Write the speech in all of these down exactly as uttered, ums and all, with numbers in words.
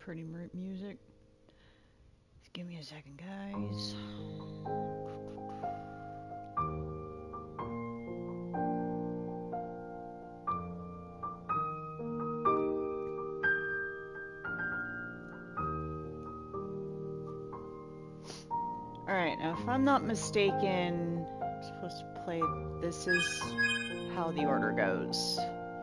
pretty music. Just give me a second, guys. Alright, now if I'm not mistaken, I'm supposed to play, this is how the order goes.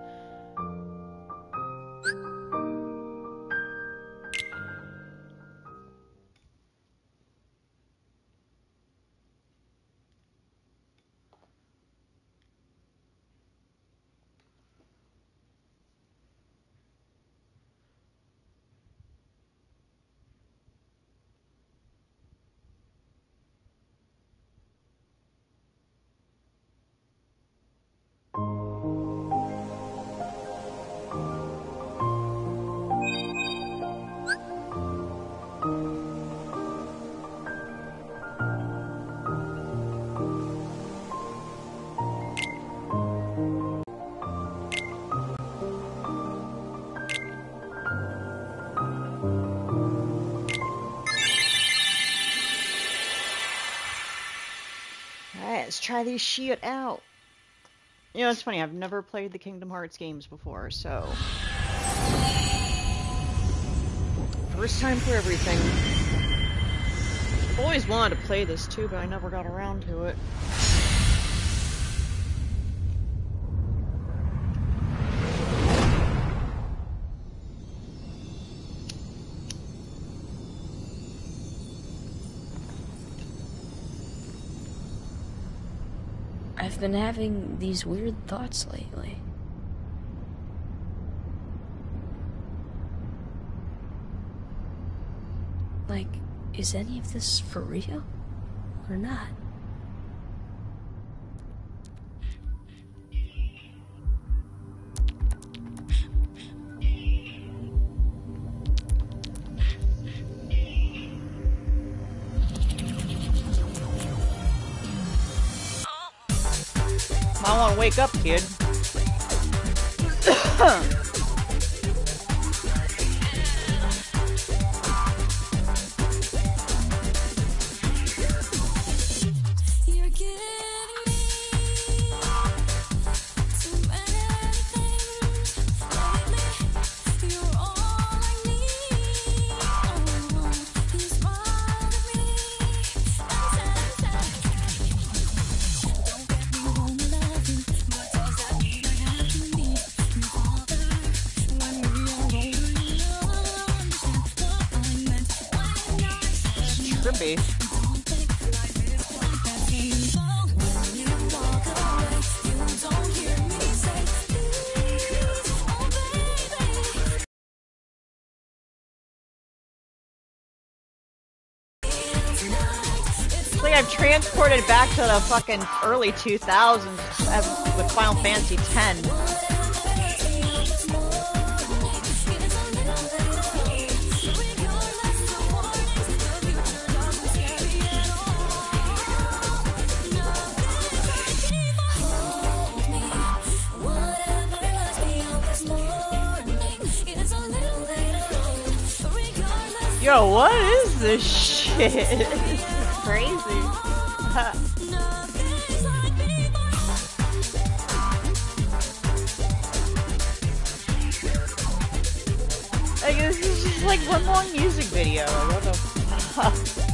Let's try these shit out. You know, it's funny, I've never played the Kingdom Hearts games before, so... First time for everything. I've always wanted to play this too, but I never got around to it. I've been having these weird thoughts lately. Like, is any of this for real? Or not? I want to wake up, kid. Trippy. It's like I've transported back to the fucking early two thousands with Final Fantasy ten. Yo, what is this shit? This is crazy. Like, this is just like one long music video. What the fuck?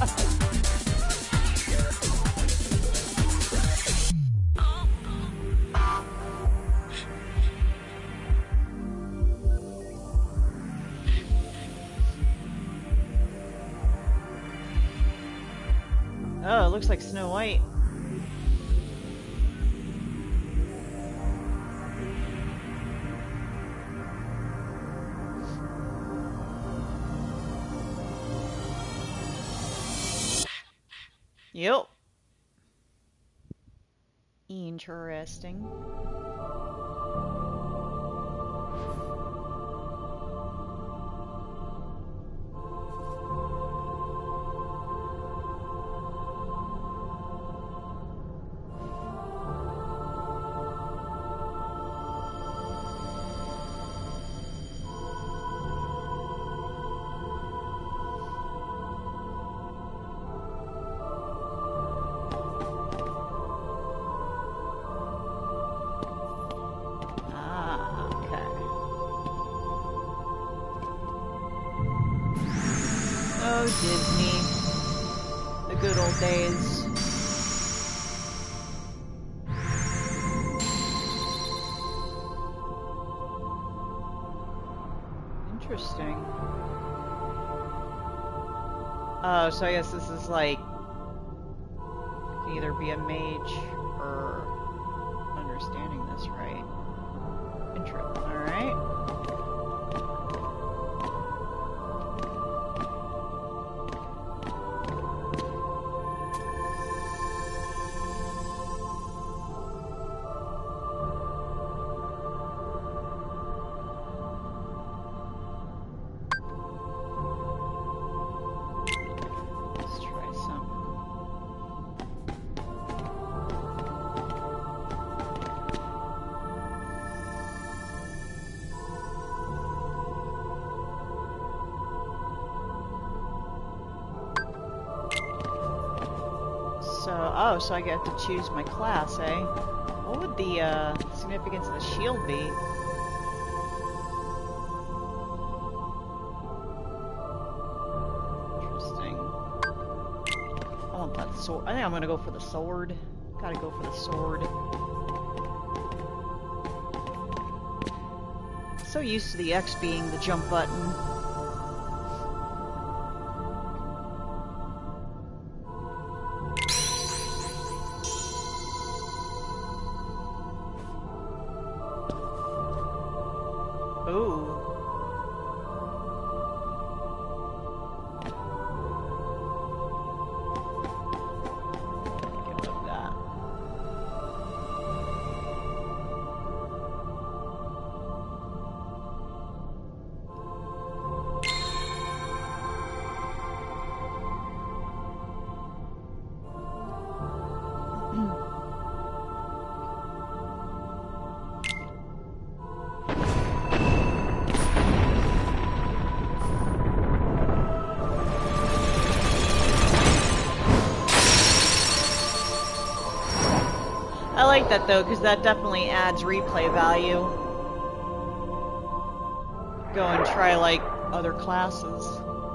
Oh, it looks like Snow White. Yep. Interesting. Disney. The good old days. Interesting. Oh, so I guess this is like, you can either be a mage or understanding this right. Intro. Alright. Oh, so I get to choose my class, eh? What would the uh, significance of the shield be? Interesting. I want that sword. I think I'm gonna go for the sword. Gotta go for the sword. So used to the X being the jump button. I like that though, because that definitely adds replay value. Go and try like other classes.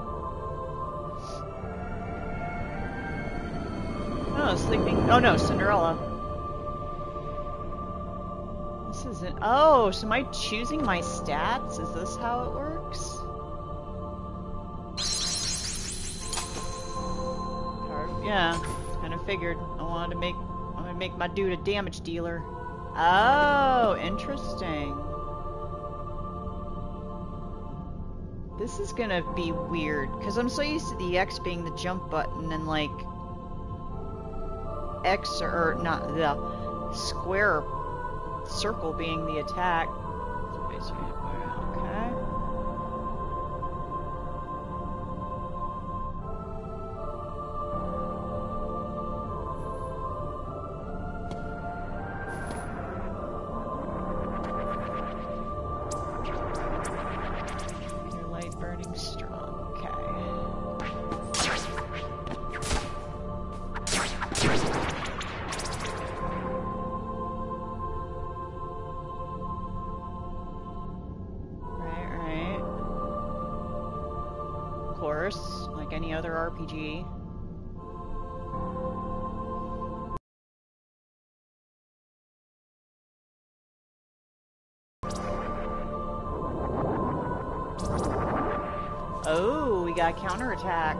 Oh, sleeping. Oh no, Cinderella. This isn't. Oh, so am I choosing my stats? Is this how it works? Yeah, kind of figured. I wanted to make. I'm gonna make my dude a damage dealer. Oh, interesting. This is gonna be weird, because I'm so used to the X being the jump button and like X or, or not the square circle being the attack. So basically, okay. Like any other R P G. Oh, we got counterattack.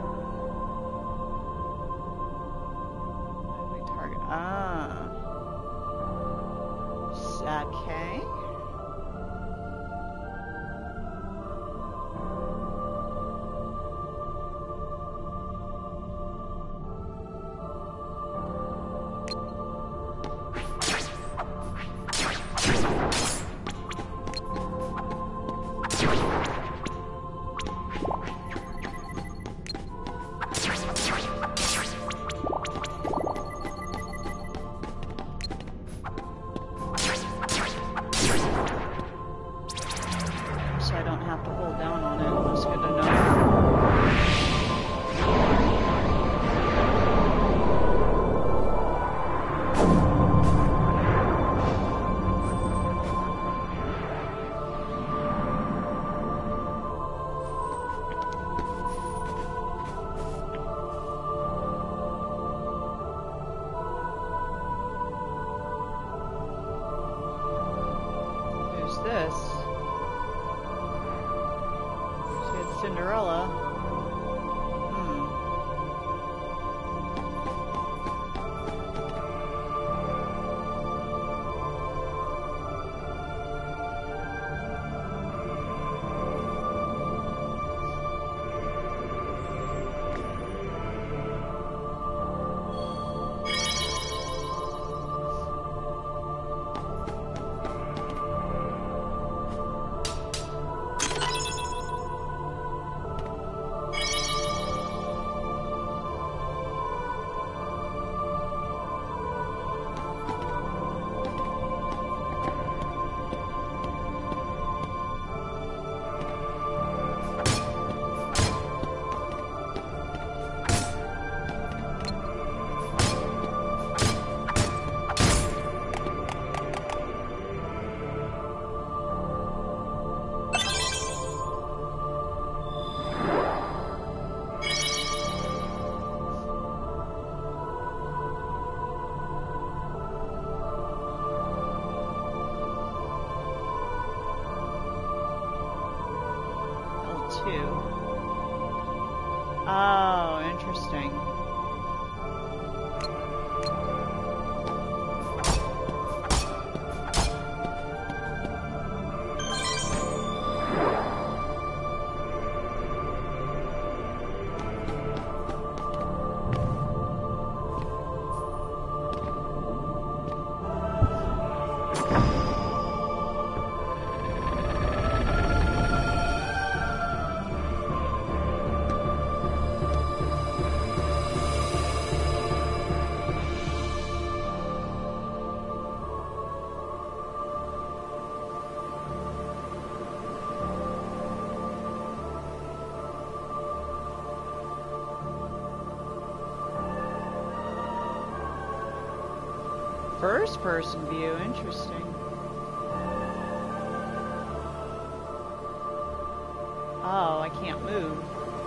Target. Ah. Okay. Cinderella. Hmm. Oh, interesting. First person view, interesting. Oh, I can't move.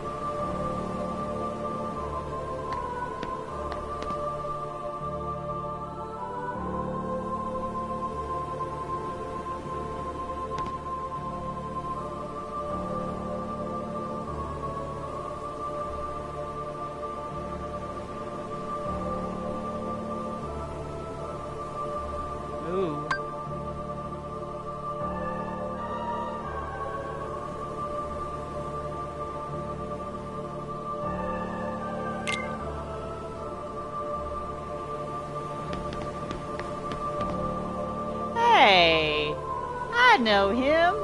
Ooh. Hey, I know him.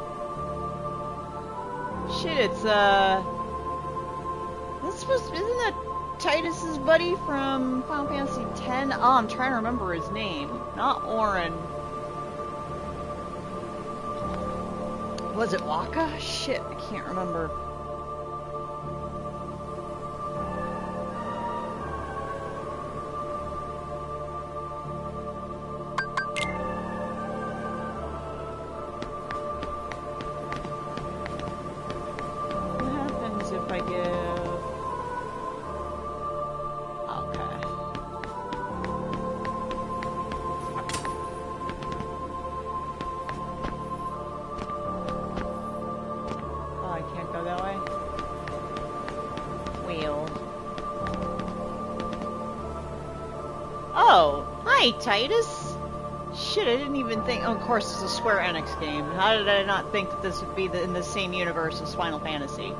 Shit, it's uh, this was isn't that Titus's buddy from Final Fantasy X? Oh, I'm trying to remember his name. Not Orin. Was it Waka? Shit, I can't remember. What happens if I give... Okay. Oh, I can't go that way? Wheel. Oh, hi, Titus. Shit, I didn't even think... Oh, of course, it's a Square Enix game. How did I not think that this would be the, in the same universe as Final Fantasy?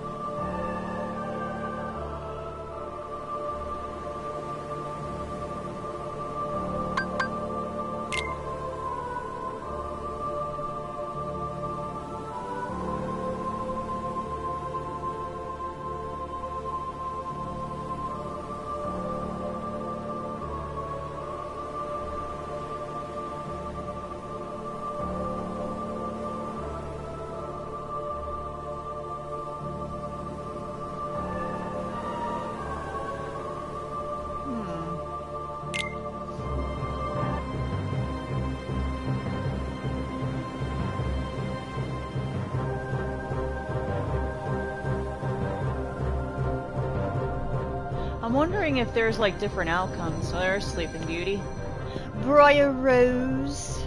I'm wondering if there's like different outcomes. So there's Sleeping Beauty. Briar Rose.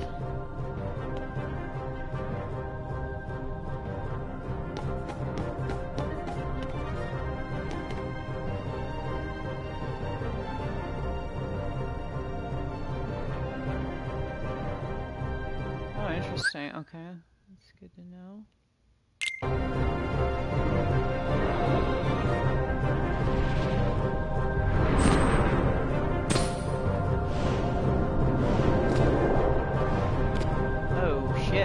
Interesting. Okay, that's good to know. Oh shit.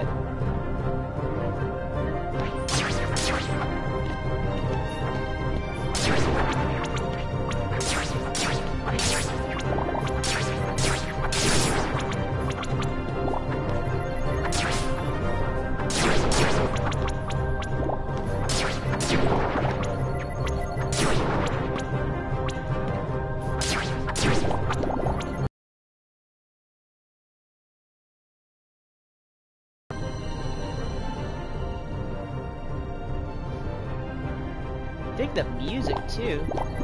Dig the music too.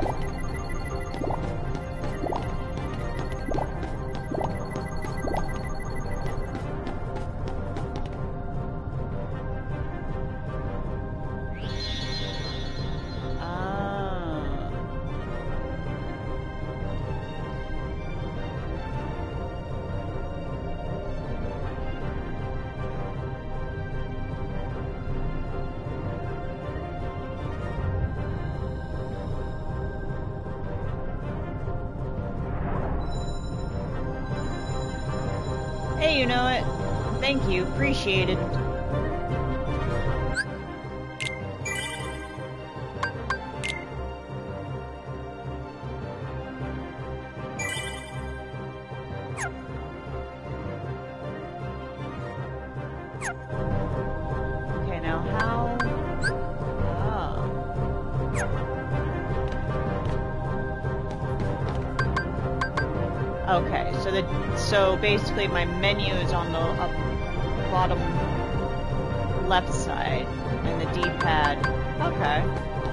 Hey, you know it. Thank you. Appreciate it. Okay, now how? Oh. Okay, so the so basically my menu is on the up bottom left side and the D-pad. Okay.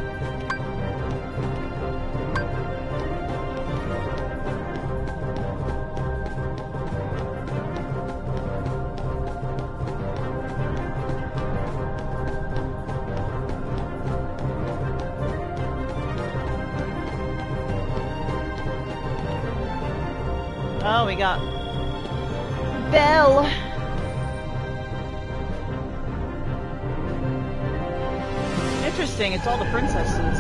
Oh, we got Belle. Interesting, it's all the princesses.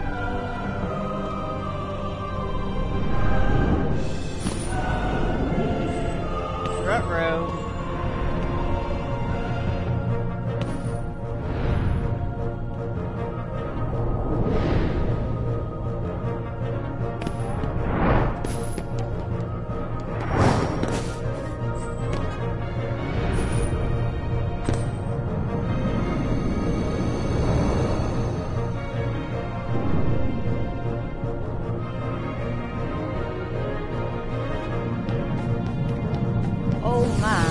Ruh-roh. Oh my.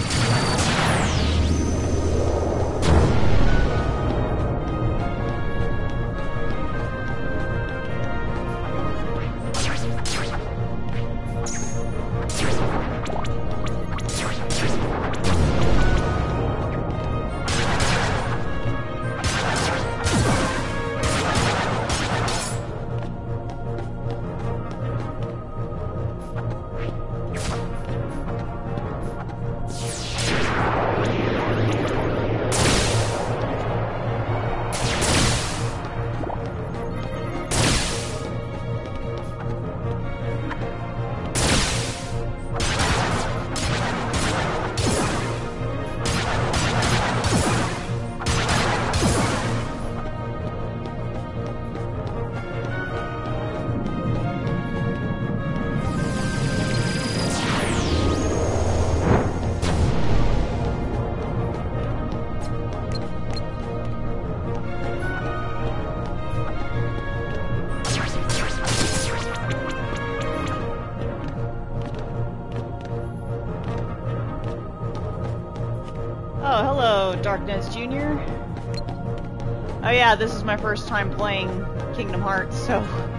Oh, hello, Darkness Junior Oh yeah, this is my first time playing Kingdom Hearts, so...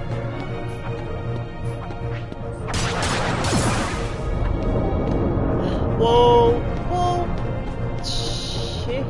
Whoa, whoa, shit.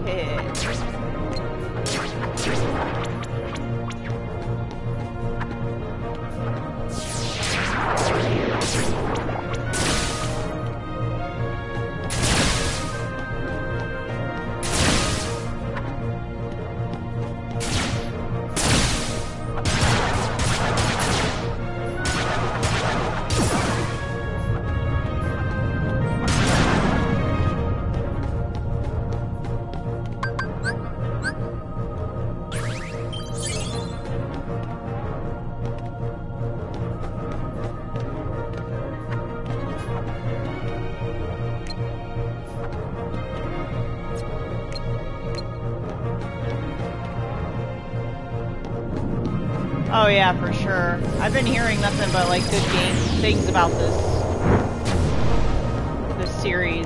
Oh yeah, for sure. I've been hearing nothing but like good game things about this this series.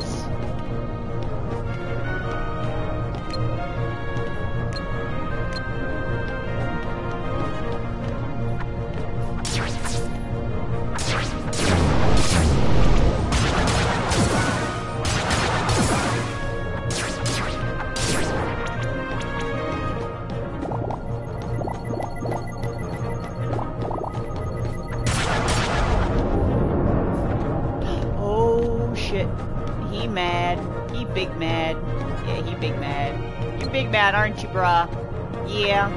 Aren't you, bruh? Yeah.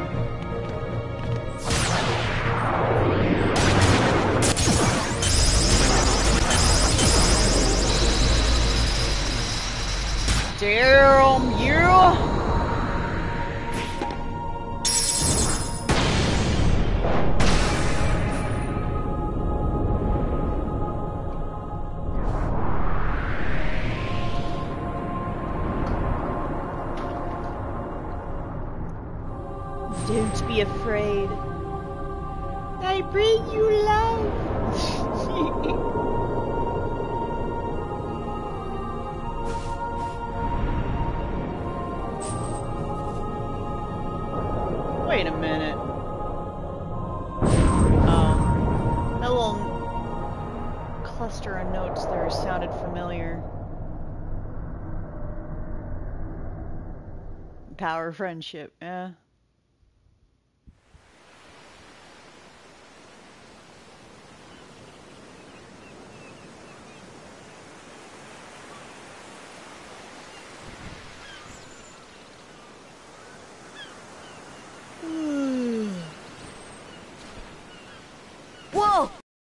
Damn, yeah. Don't be afraid. I bring you love. Wait a minute. Oh. That little cluster of notes there sounded familiar. Power of friendship, yeah. Whoa!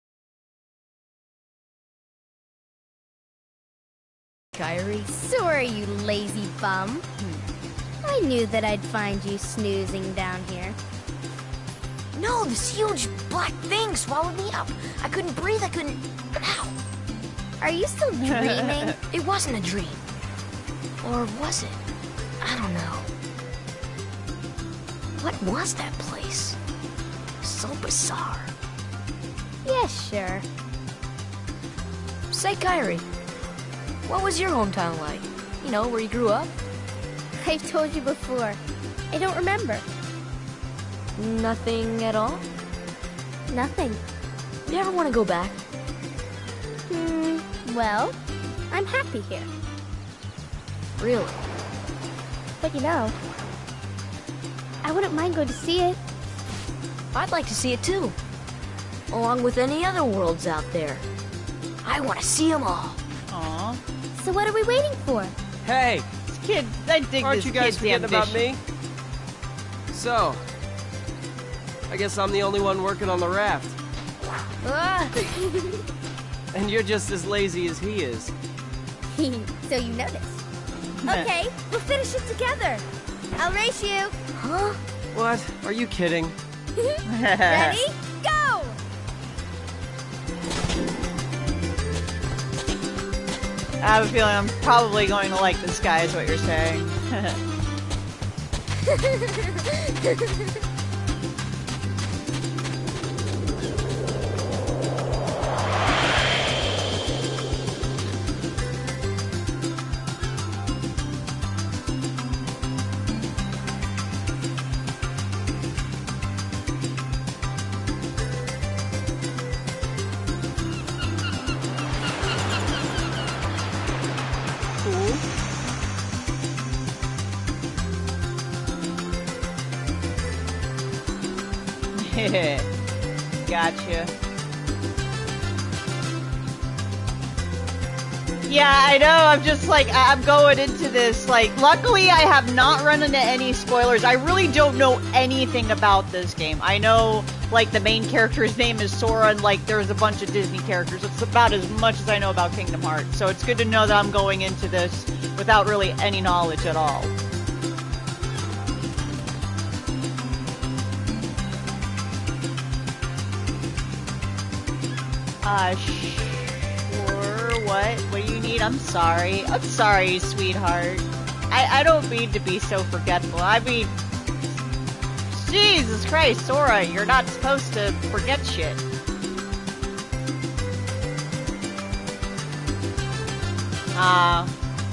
Kyrie? Sorry, you lazy bum. I knew that I'd find you snoozing down here. No, this huge black thing swallowed me up. I couldn't breathe, I couldn't... Ow! Are you still dreaming? It wasn't a dream. Or was it? I don't know. What was that place? So bizarre. Yeah, sure. Say, Kyrie, what was your hometown like? You know, where you grew up? I've told you before. I don't remember. Nothing at all? Nothing. You ever want to go back? Hmm, well, I'm happy here. Really? But you know, I wouldn't mind going to see it. I'd like to see it too. Along with any other worlds out there. I want to see them all. Aww. So what are we waiting for? Hey! This kid, I dig Aren't this you guys kid's forgetting about ambition. me? So, I guess I'm the only one working on the raft. Ah. And you're just as lazy as he is. So you noticed. Okay, we'll finish it together. I'll race you. Huh? What? Are you kidding? Ready? Go! I have a feeling I'm probably going to like this guy, is what you're saying. Gotcha. Yeah, I know, I'm just like, I'm going into this, like, luckily I have not run into any spoilers. I really don't know anything about this game. I know, like, the main character's name is Sora, and, like, there's a bunch of Disney characters. It's about as much as I know about Kingdom Hearts. So it's good to know that I'm going into this without really any knowledge at all. Uh, sure, what? What do you need? I'm sorry. I'm sorry, sweetheart. I, I don't mean to be so forgetful. I mean, Jesus Christ, Sora, you're not supposed to forget shit. Uh...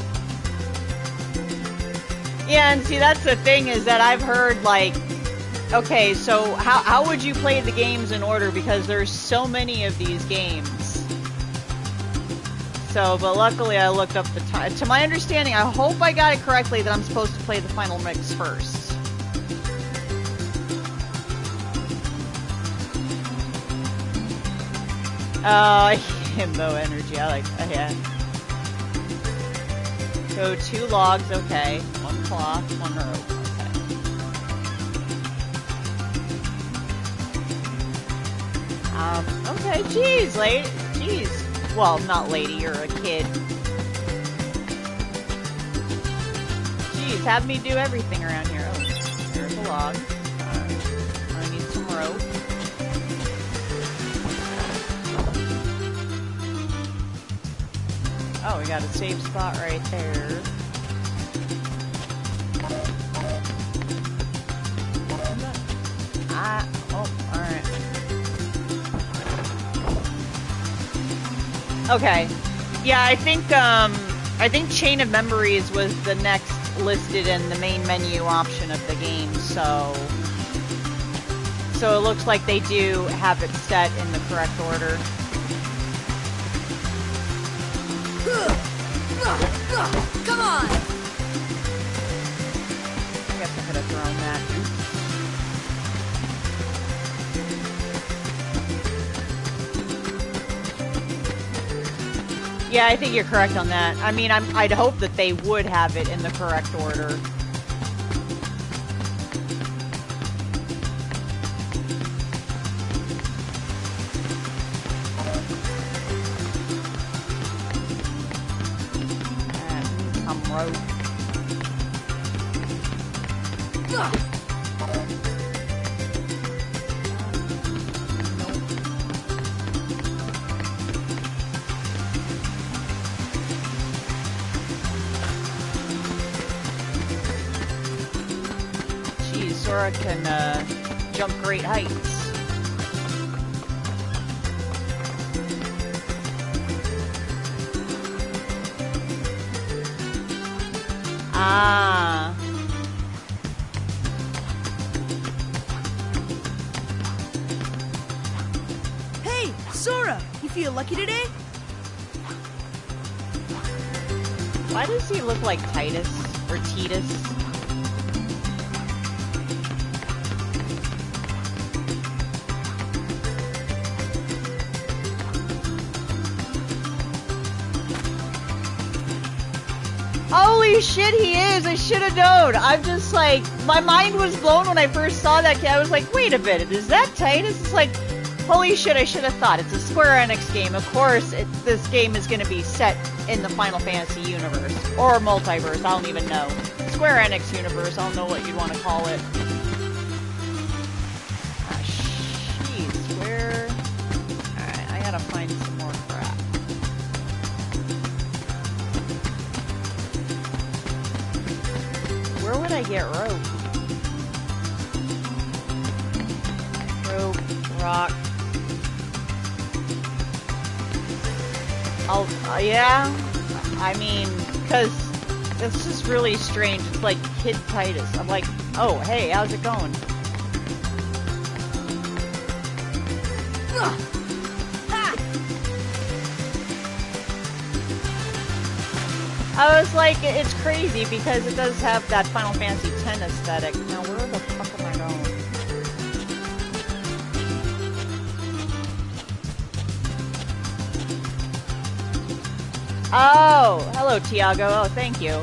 Yeah, and see, that's the thing, is that I've heard, like, okay, so how, how would you play the games in order? Because there's so many of these games. So, but luckily I looked up the time. To my understanding, I hope I got it correctly, that I'm supposed to play the final mix first. Uh, himbo energy, I like that, yeah. So, two logs, okay. One cloth, one rope, okay. Um, okay, jeez, lady, jeez. Well, not lady, you're a kid. Jeez, have me do everything around here. Oh, there's a log. Uh, I need some rope. Oh, we got a safe spot right there. Ah, oh, alright. Okay. Yeah, I think, um, I think Chain of Memories was the next listed in the main menu option of the game, so... So it looks like they do have it set in the correct order. Come on! I guess I could have thrown that. Yeah, I think you're correct on that. I mean, I'm, I'd hope that they would have it in the correct order. Rope. Geez, Sora can uh, jump great heights. Ah. Hey, Sora! You feel lucky today? Why does he look like Titus or Titus? Holy shit, he is! I should have known! I'm just like, my mind was blown when I first saw that kid. I was like, wait a minute, is that Titus? It's like, holy shit, I should have thought. It's a Square Enix game. Of course, it, this game is going to be set in the Final Fantasy universe. Or multiverse, I don't even know. Square Enix universe, I don't know what you'd want to call it. Ah, jeez, where... Alright, I gotta find some more crap. Where would I get rope? Rope, rock. I'll, uh, yeah? I mean, because it's just really strange. It's like Kid Titus. I'm like, oh, hey, how's it going? Ugh. I was like, it's crazy because it does have that Final Fantasy X aesthetic. Now, where the fuck am I going? Oh, hello, Tiago. Oh, thank you.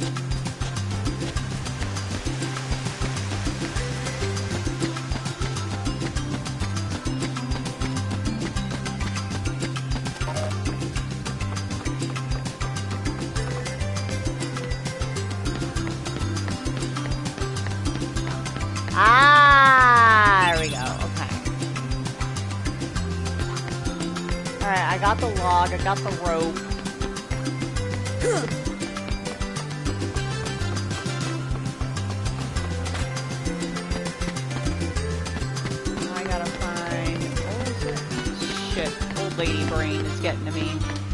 Ah, there we go. Okay. Alright, I got the log, I got the rope. lady brain is getting to me.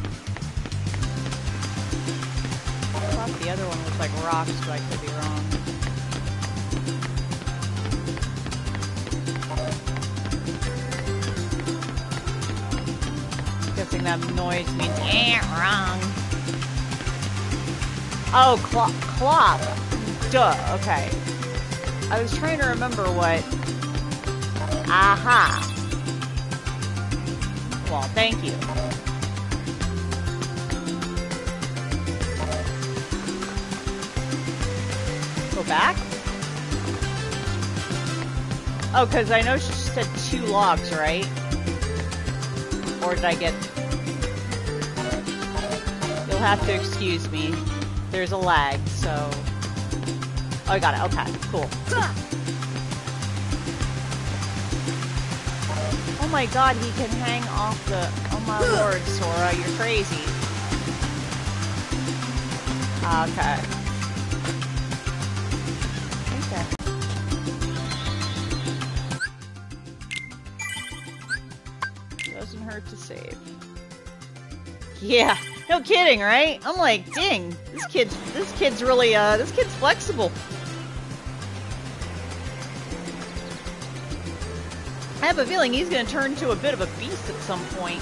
I thought the other one was like rocks, but I could be wrong. Guessing that noise means eh, wrong. Oh, clock. Clock. Duh, okay. I was trying to remember what... Aha. Well, thank you. Go back? Oh, because I know she said two logs, right? Or did I get... You'll have to excuse me. There's a lag, so... Oh, I got it. Okay, cool. Oh my god, he can hang off the... Oh my lord, Sora, you're crazy. Okay. Okay. Doesn't hurt to save. Yeah, no kidding, right? I'm like, dang, this kid's this kid's really uh this kid's flexible. I have a feeling he's gonna turn into a bit of a beast at some point.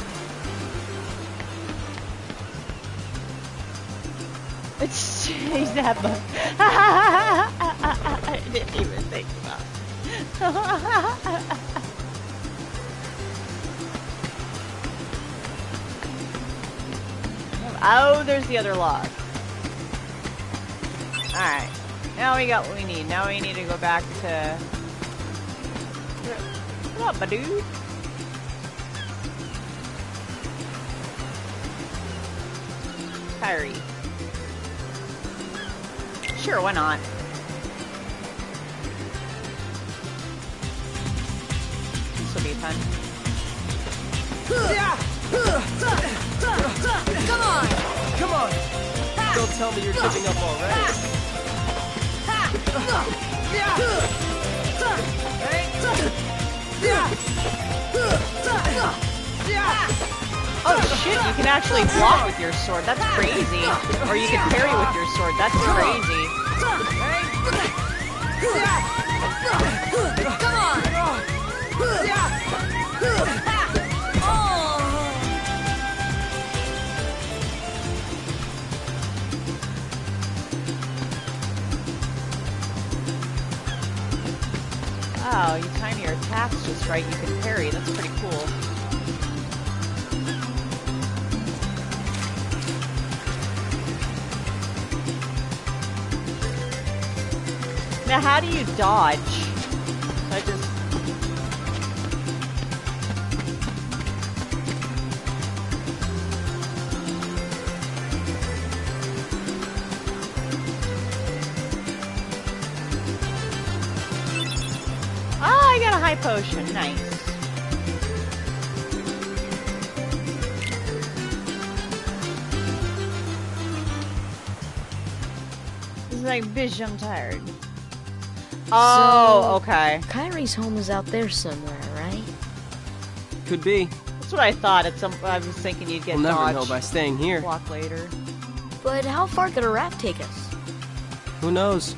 It's he's that much. I didn't even think about it. Oh, there's the other log. Alright. Now we got what we need. Now we need to go back to... What up, my dude? Kyrie. Sure, why not? This will be fun. Come on! Come on! Don't tell me you're giving up already. Oh shit, you can actually block with your sword. That's crazy. Or you can parry with your sword. That's crazy. Come on! Wow, you time your attacks just right, you can parry. That's pretty cool. Now, how do you dodge? I just... Oh, I got a high potion. Nice. This is like, bitch, I'm tired. Oh, So, okay. Kyrie's home is out there somewhere, right? Could be. That's what I thought. At some, I was thinking you'd get We'll never dodged. know by staying here. Block later. But how far could a raft take us? Who knows?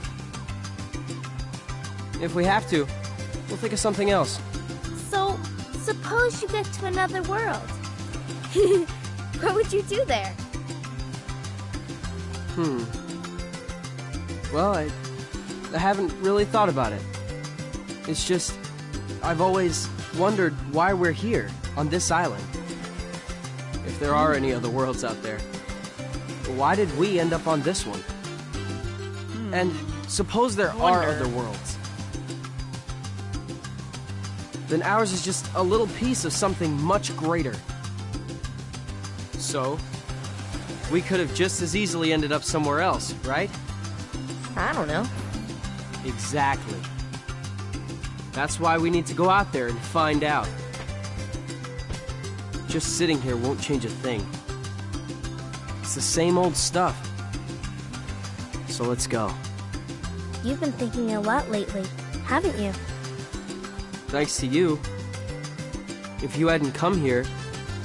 If we have to, we'll think of something else. So, suppose you get to another world. What would you do there? Hmm. Well, I, I haven't really thought about it. It's just, I've always wondered why we're here, on this island. If there are any other worlds out there. Why did we end up on this one? Hmm. And suppose there are other worlds. Then ours is just a little piece of something much greater. So, we could have just as easily ended up somewhere else, right? I don't know. Exactly. That's why we need to go out there and find out. Just sitting here won't change a thing. It's the same old stuff. So let's go. You've been thinking a lot lately, haven't you? Thanks to you. If you hadn't come here,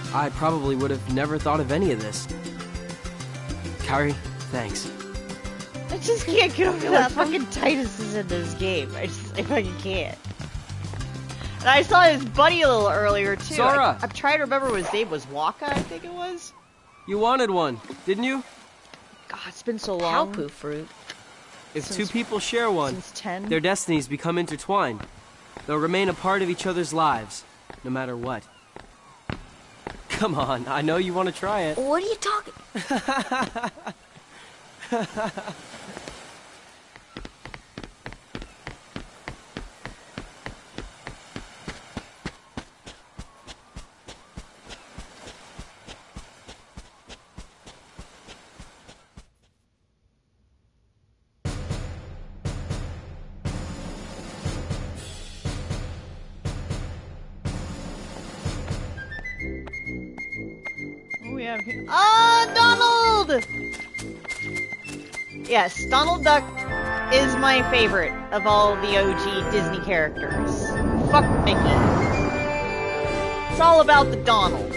I probably would have never thought of any of this. Kairi, thanks. I just can't get over that fucking Titus is in this game. I just, I fucking can't. And I saw his buddy a little earlier too. Sora! I, I'm trying to remember what his name was. Waka, I think it was. You wanted one, didn't you? God, it's been so long. Palpu fruit. If Since- two people share one, Since ten. their destinies become intertwined. They'll remain a part of each other's lives, no matter what. Come on, I know you want to try it. What are you talking? We have here. Ah, Donald! Yes, Donald Duck is my favorite of all the O G Disney characters. Fuck Mickey. It's all about the Donald.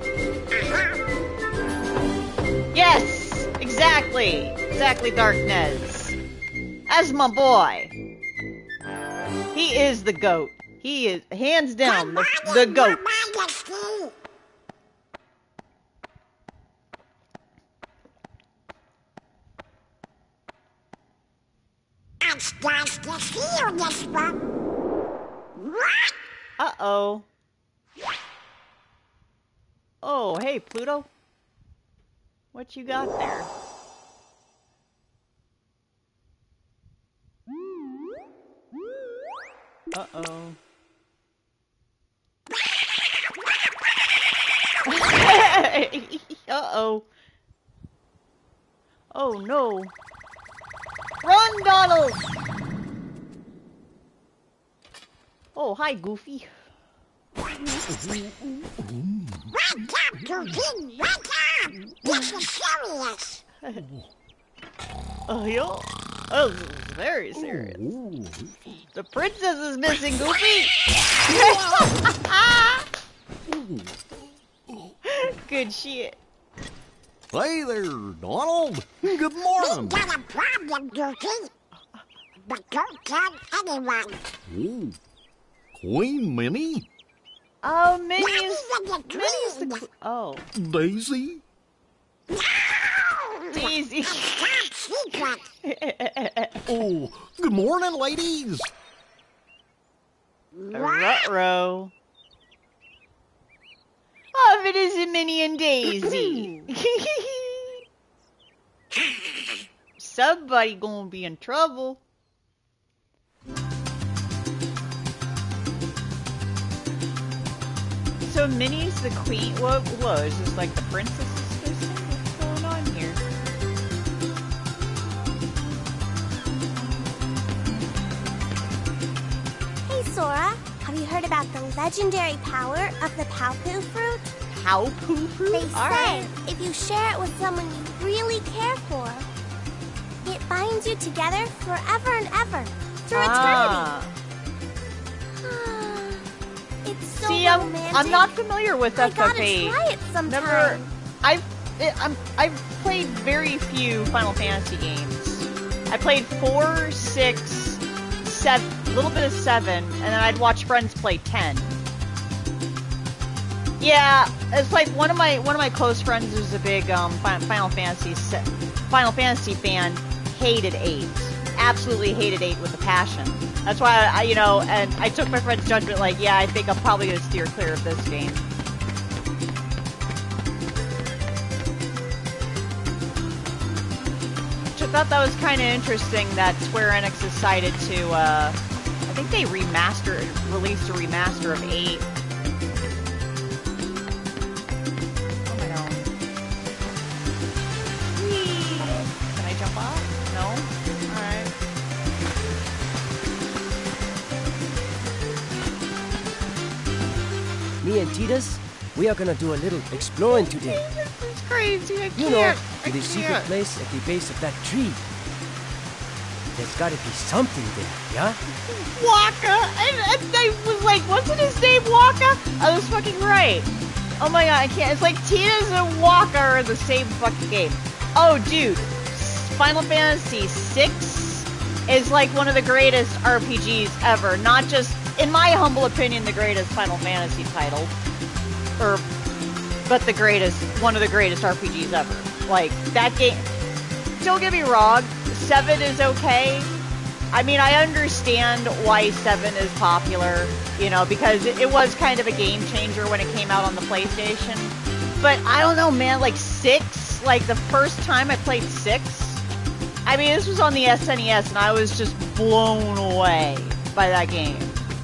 Yes! Exactly! Exactly, Darkness. That's my boy. He is the GOAT. He is, hands down, the, the GOAT. Uh-oh. Oh, hey, Pluto. What you got there? Uh-oh. Uh-oh. Oh, no. Run, Donald! Oh, hi, Goofy. Welcome to King Welcome! This is serious! Oh, yo. Oh, this is very serious. The princess is missing, Goofy! Good shit. Hey there, Donald. Good morning. We got a problem, Goofy. But don't tell anyone. Ooh. Queen Minnie? Oh, Minnie's... Minnie's the Minnie's the... queen. qu- Oh. Daisy? Daisy. Top secret. Oh, good morning, ladies. Ruh-roh. Oh, if it isn't Minnie and Daisy. Somebody gonna be in trouble. So Minnie's the queen. What was this like the princess? What's going on here? Hey, Sora. Have you heard about the legendary power of the Palpu fruit? How poo fruit? They say if you share it with someone you really care for, it binds you together forever and ever, through Ah. eternity. It's so See, I'm, romantic. I'm not familiar with I F F gotta eight. try it sometime. Never. I've it, I'm, I've played very few Final Fantasy games. I played four, six, seven, a little bit of seven, and then I'd watch friends play ten. Yeah, it's like one of my one of my close friends who's a big um, Fi- Final Fantasy se- Final Fantasy fan. Hated eight, absolutely hated eight with a passion. That's why I, you know, and I took my friend's judgment. Like, yeah, I think I'm probably gonna steer clear of this game. I thought that was kind of interesting that Square Enix decided to, uh, I think they remastered, released a remaster of eight. Oh my god. Whee! Can I jump off? No? Alright. Me and Titus, we are gonna do a little exploring today. This is crazy, I You know, can't. I to the secret can't. place at the base of that tree. There's gotta be something there, yeah? Waka! And, and I was like, wasn't his name Waka? I was fucking right. Oh my god, I can't. It's like Tidus and Wakka are in the same fucking game. Oh, dude. Final Fantasy six is like one of the greatest R P Gs ever. Not just, in my humble opinion, the greatest Final Fantasy title. Or, but the greatest, one of the greatest R P Gs ever. Like, that game. Don't get me wrong, seven is okay. I mean, I understand why seven is popular, you know, because it, it was kind of a game changer when it came out on the PlayStation. But I don't know, man, like six, like the first time I played six, I mean, this was on the S N E S and I was just blown away by that game.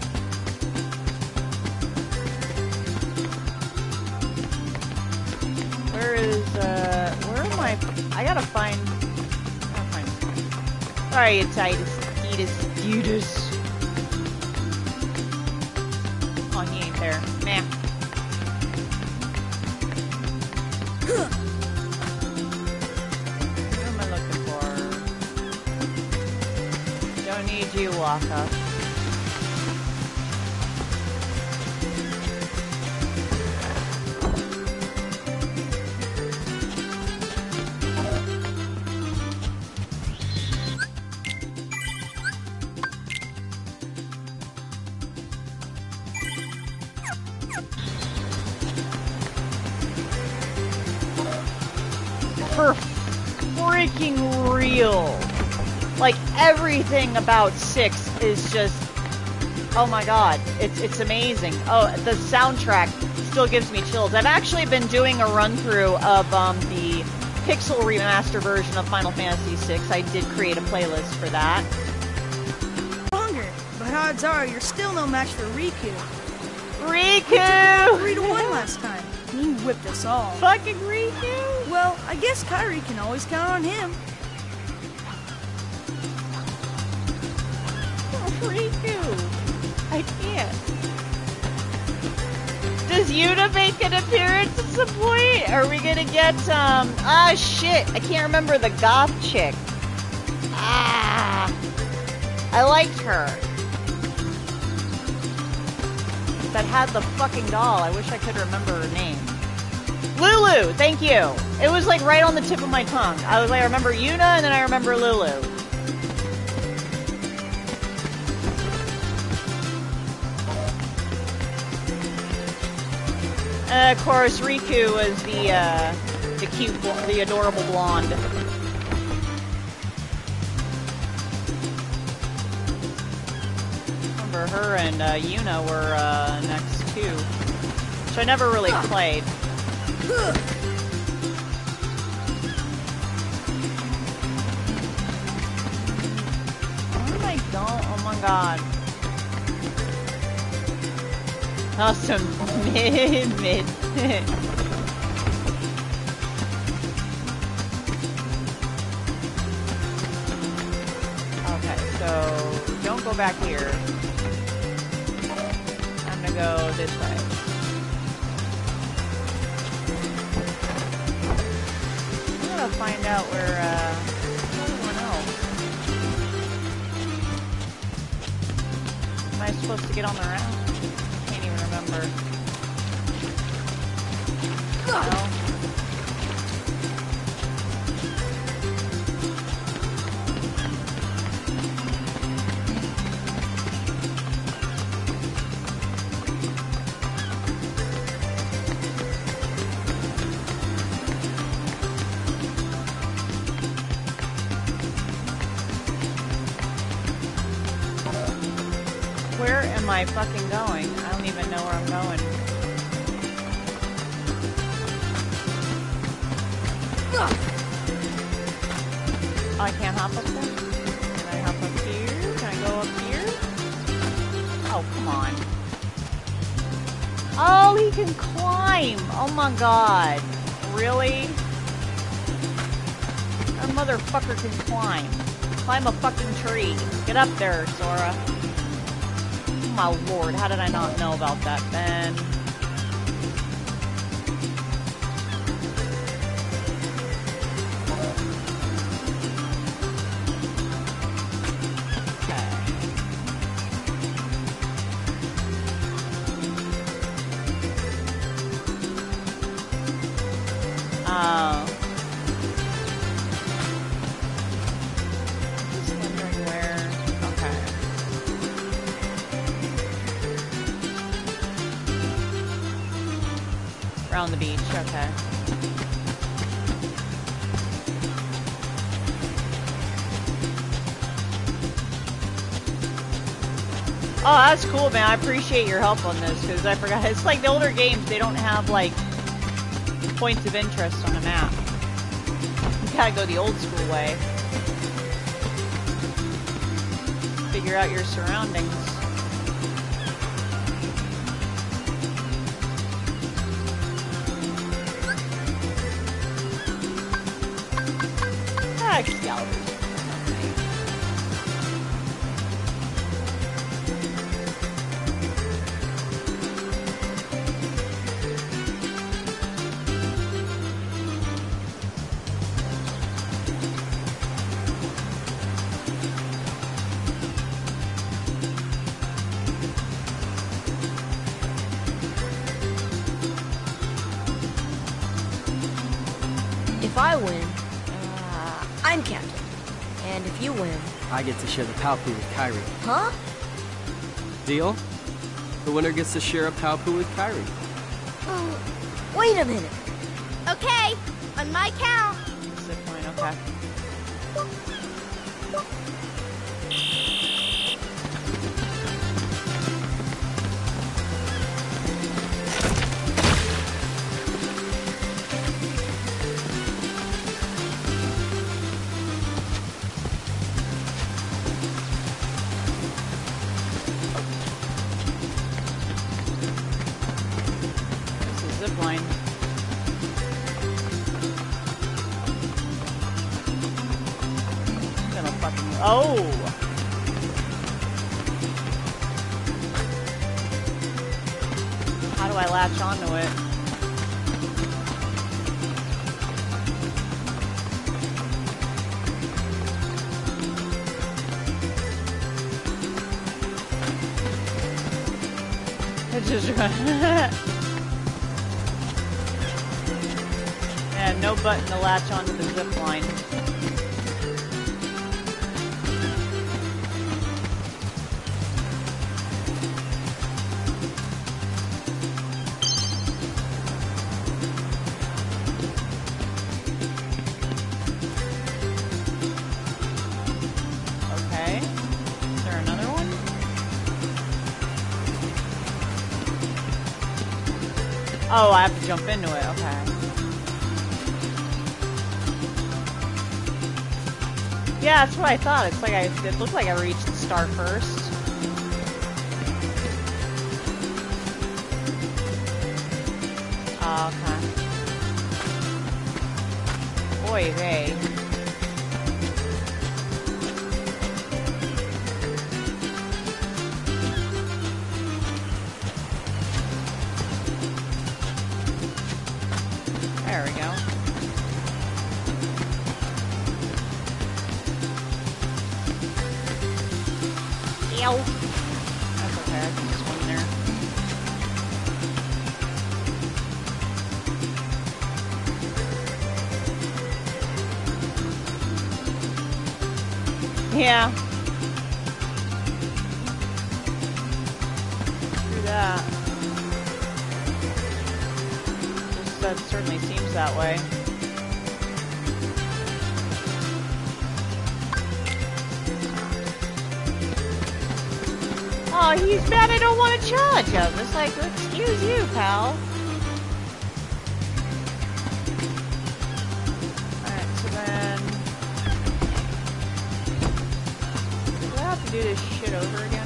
Where is, uh, where am I? I gotta find, I gotta find, sorry, it's Titus. Judas. Oh, he ain't there. Nah. What am I looking for? Don't need you, Wakka. Freaking real. Like everything about six is just, oh my god, it's it's amazing. Oh, the soundtrack still gives me chills. I've actually been doing a run through of um, the Pixel remaster version of Final Fantasy six. I did create a playlist for that. Longer, but odds are you're still no match for Riku. Riku! Three to one last time. He whipped us all. Fucking Riku! Well, I guess Kairi can always count on him. Oh, Riku! I can't. Does Yuna make an appearance at some point? Are we gonna get, um... Ah, shit! I can't remember the goth chick. Ah! I liked her. That had the fucking doll. I wish I could remember her name. Lulu! Thank you! It was like right on the tip of my tongue. I was like, I remember Yuna, and then I remember Lulu. And of course, Riku was the, uh, the cute, the adorable blonde. Remember her and uh, Yuna were uh, next too, which I never really played. Where am I going? Oh my god. Awesome. Mid, mid. Okay, so don't go back here. I'm gonna go this way. I'm gonna find out where, uh, everyone else. Am I supposed to get on the round? Can't even remember. No. Where am I fucking going? I don't even know where I'm going. Oh, I can't hop up there? Can I hop up here? Can I go up here? Oh, come on. Oh, he can climb! Oh my god. Really? That motherfucker can climb. Climb a fucking tree. Get up there, Sora. Oh my lord, how did I not know about that, Ben? Around the beach, okay. Oh, that's cool, man. I appreciate your help on this, because I forgot. It's like the older games, they don't have, like, points of interest on a map. You gotta go the old school way. Figure out your surroundings. Ah, Excalibur. If I win, uh, I'm captain. And if you win... I get to share the Palpu with Kairi. Huh? Deal? The winner gets to share a Palpu with Kairi. Oh, wait a minute. Okay, on my count. Zipline, okay. Zipline. I'm gonna fucking. Oh! How do I latch onto it? It just run. And no button to latch onto the zip line. Okay. Is there another one? Oh, I have to jump into it. Okay. Yeah, that's what I thought. It's like I, it looked like I reached the star first. Oh, okay. Boy, hey. There we go. Ow. That's okay, I can just swim there. Yeah. Do that. Just, that certainly seems that way. Oh, he's mad I don't want to charge him. It's like, excuse you, pal. Alright, so then... Do I have to do this shit over again?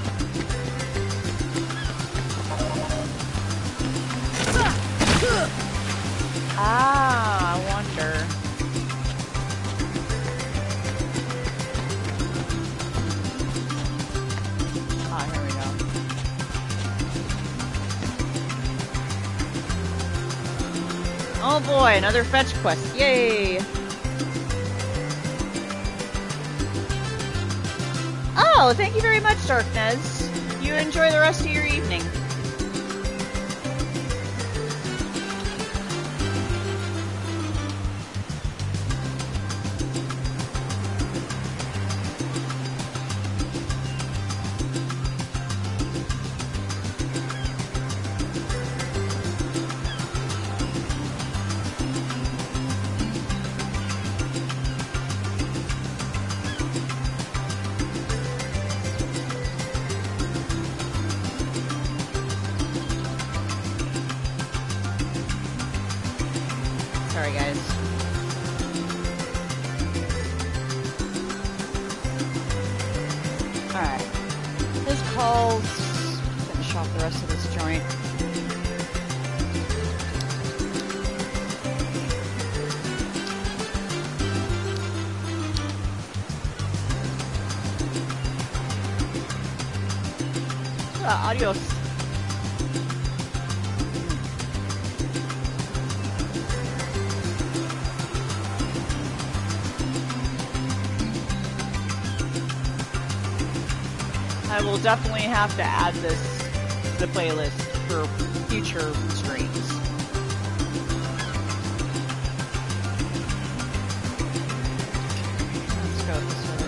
Ah, I wonder. Ah, here we go. Oh boy, another fetch quest. Yay! Oh, thank you very much, Darkness. You enjoy the rest of your evening. Sorry, guys. Alright. This calls... Finish off the rest of this joint. Ah, adios. I will definitely have to add this to the playlist for future streams. Let's go this way.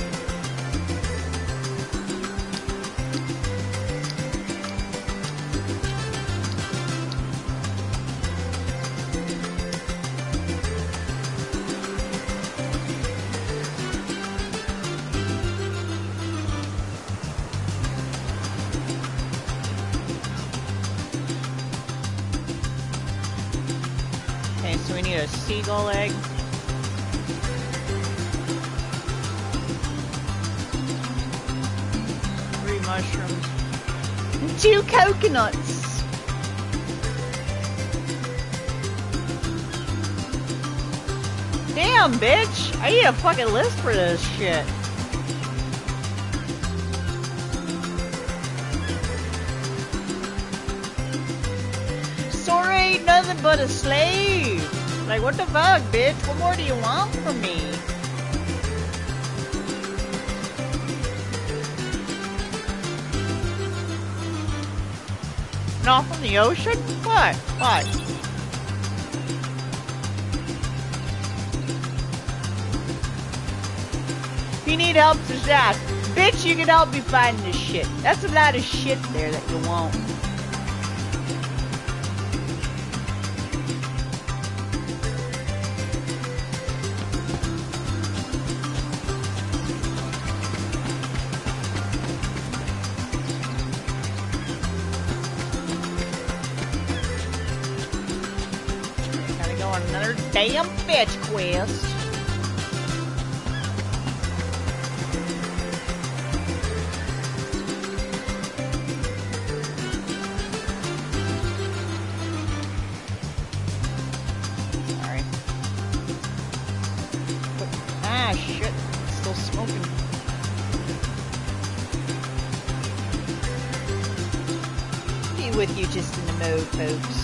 Okay, so we need a seagull egg. Three mushrooms. And two coconuts. Damn, bitch! I need a fucking list for this shit. Sora ain't nothing but a slave. Like, what the fuck, bitch? What more do you want from me? Not from the ocean? What? What? If you need help, there's that. Bitch, you can help me find this shit. That's a lot of shit there that you won't. Gotta go on another damn fetch quest. Sorry. Ah, shit. It's still smoking. Be with you just in the mode, folks.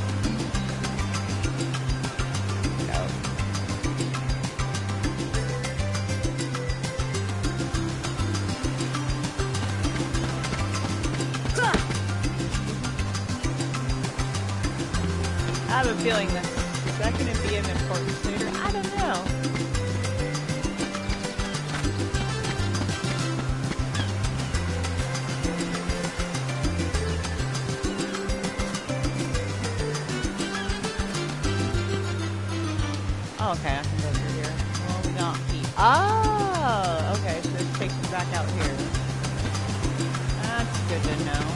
I have a feeling that is that going to be an important later? I don't know. Oh, okay, I can go through here. Well, we got the... Oh, okay, so this takes me back out here. That's good to know.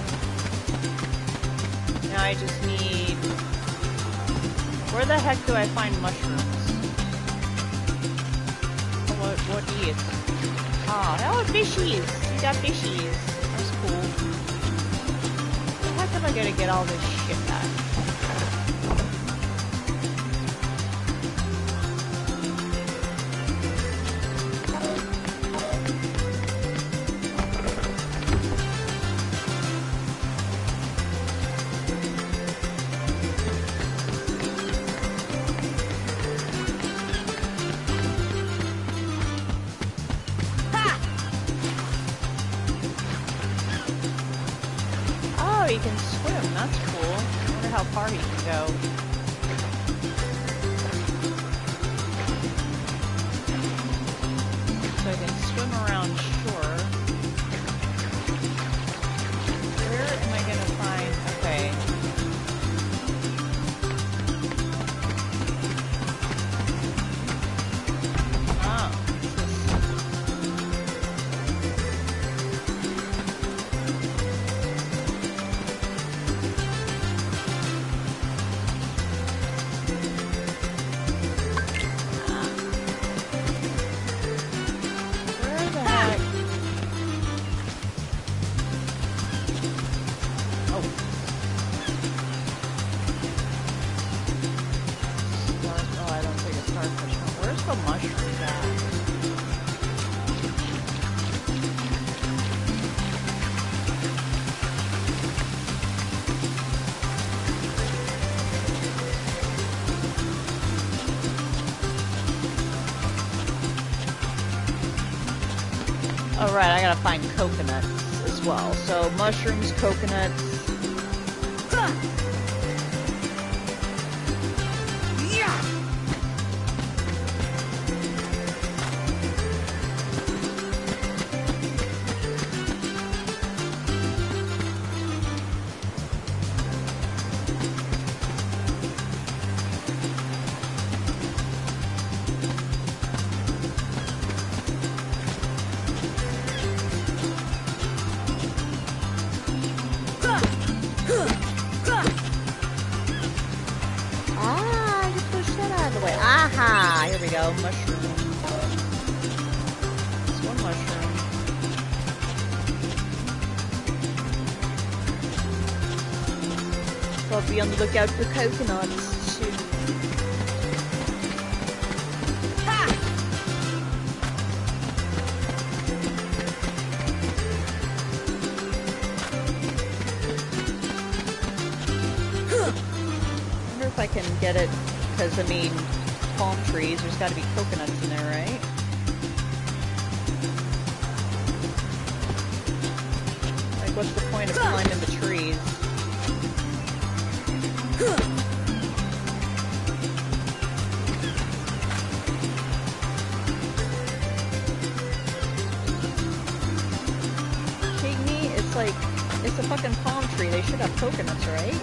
Now I just need... Where the heck do I find mushrooms? What, what is? Oh, oh, fishies! You got fishies. That's cool. Where the heck am I gonna get all this shit at? He can swim, that's cool. I wonder how far he can go. So I can swim around shore. Where am I gonna find... Okay. Ah. Oh, right, I gotta find coconuts as well. So, mushrooms, coconuts. Mushroom. Just one mushroom. So I'll be on the lookout for coconuts too. I wonder if I can get it, because I mean, palm trees, there's got to be coconuts in there, right? Like, what's the point of climbing the trees? Kidding me? It's like, it's a fucking palm tree. They should have coconuts, right?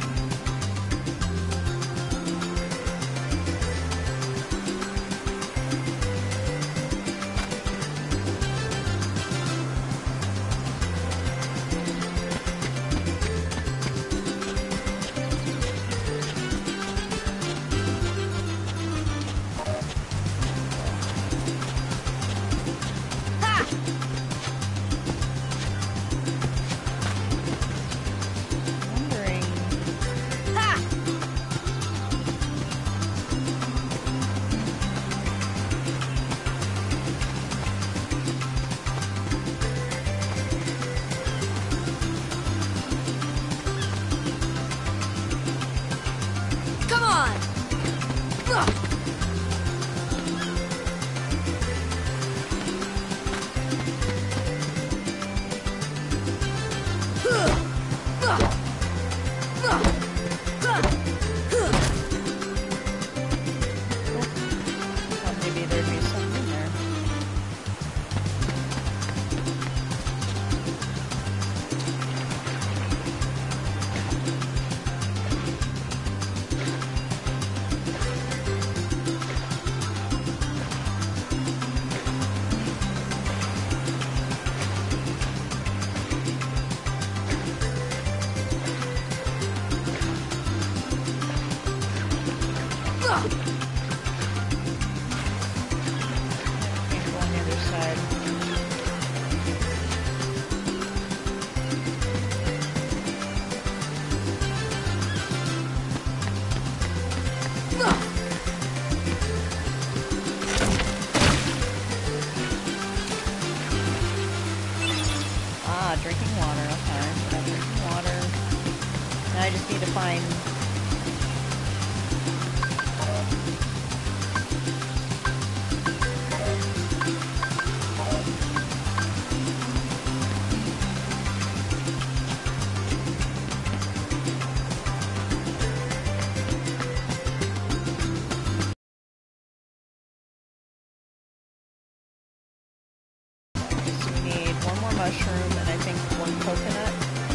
Mushroom and I think one coconut.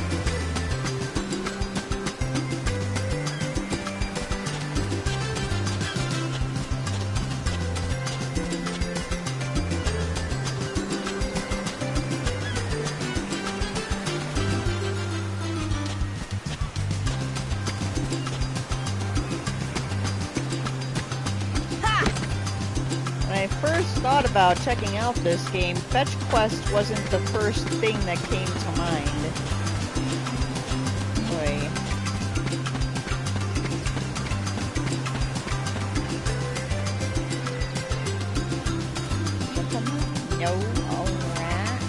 Thought about checking out this game, Fetch Quest wasn't the first thing that came to mind. Boy. No, alright.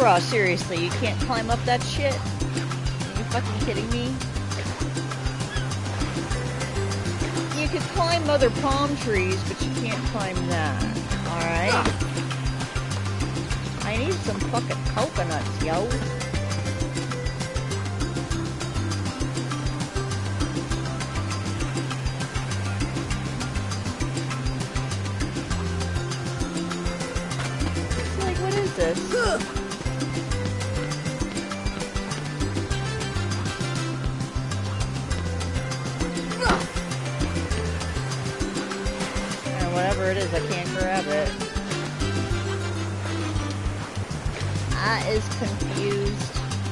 Bro, seriously, you can't climb up that shit? Are you fucking kidding me? You could climb other palm trees, but you can't climb that. Alright? I need some fucking coconuts, yo. It's like, what is this? Whatever it is, I can't grab it. I is confused.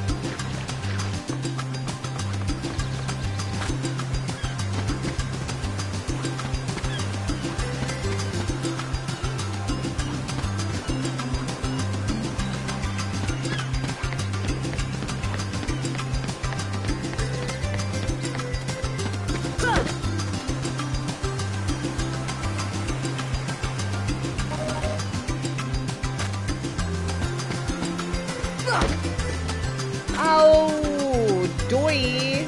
Oh, doy.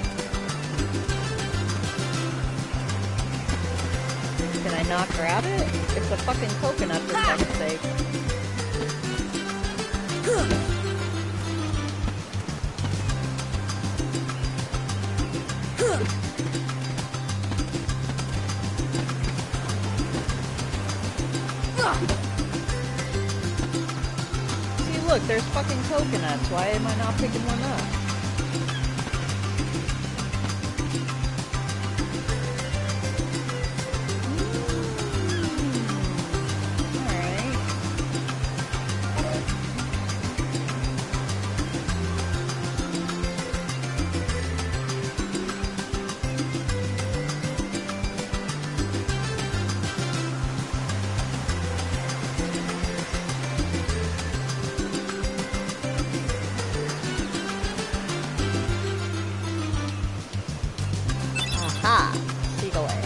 Can I not grab it? It's a fucking coconut, for fuck's sake. Look, there's fucking coconuts. Why am I not picking one up? Aha! Seagull egg.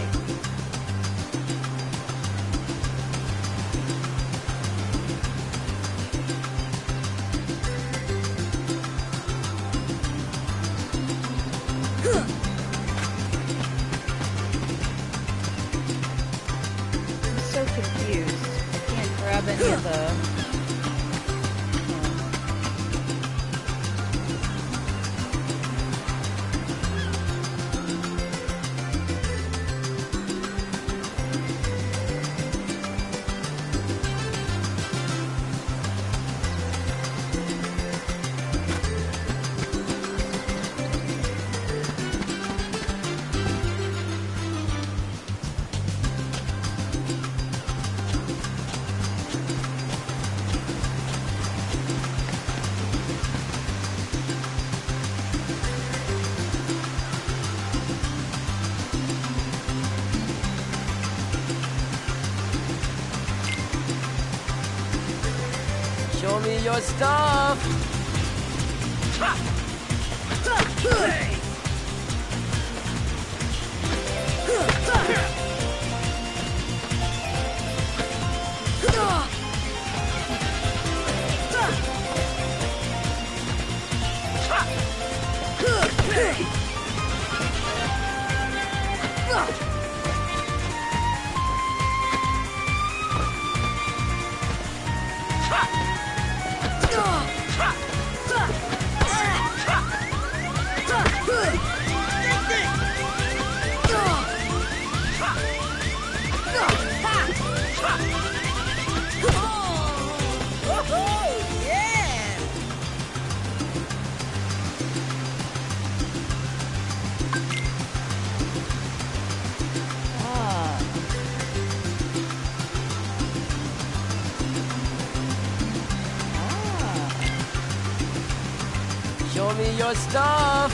I'm so confused. I can't grab any of the... Show me your stuff! Show me your stuff!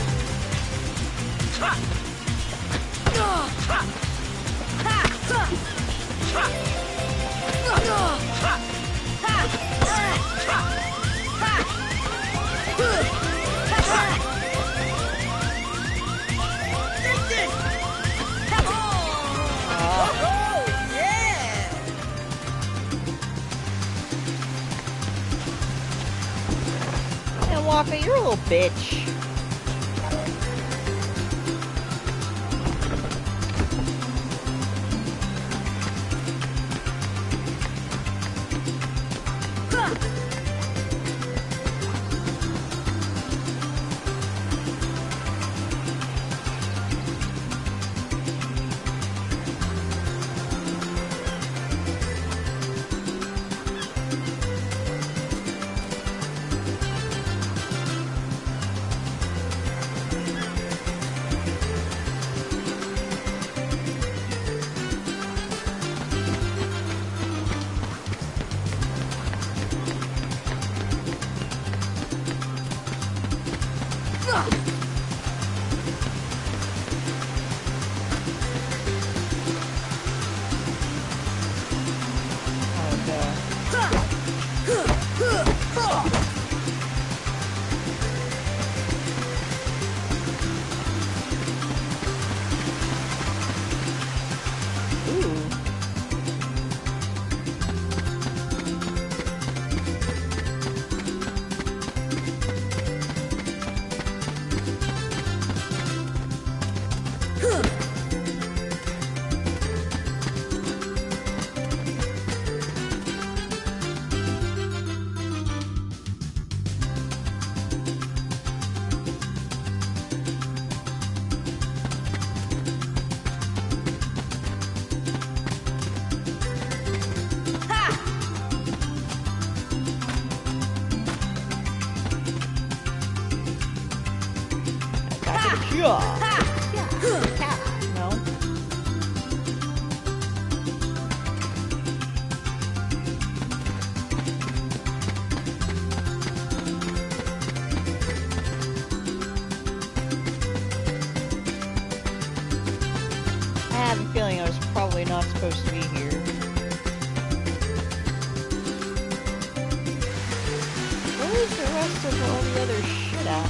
Wakka, you're a little bitch. No. I have a feeling I was probably not supposed to be here. Where's the rest of all the other shit at?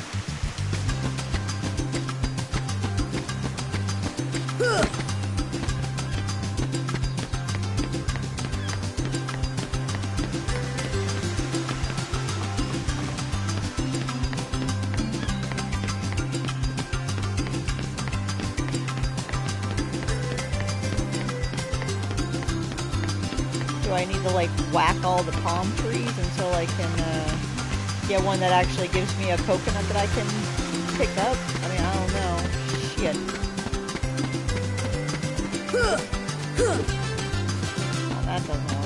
Do I need to like whack all the palm trees until I can uh, get one that actually gives me a coconut that I can pick up? I mean, I don't know. Shit. Oh, that doesn't work.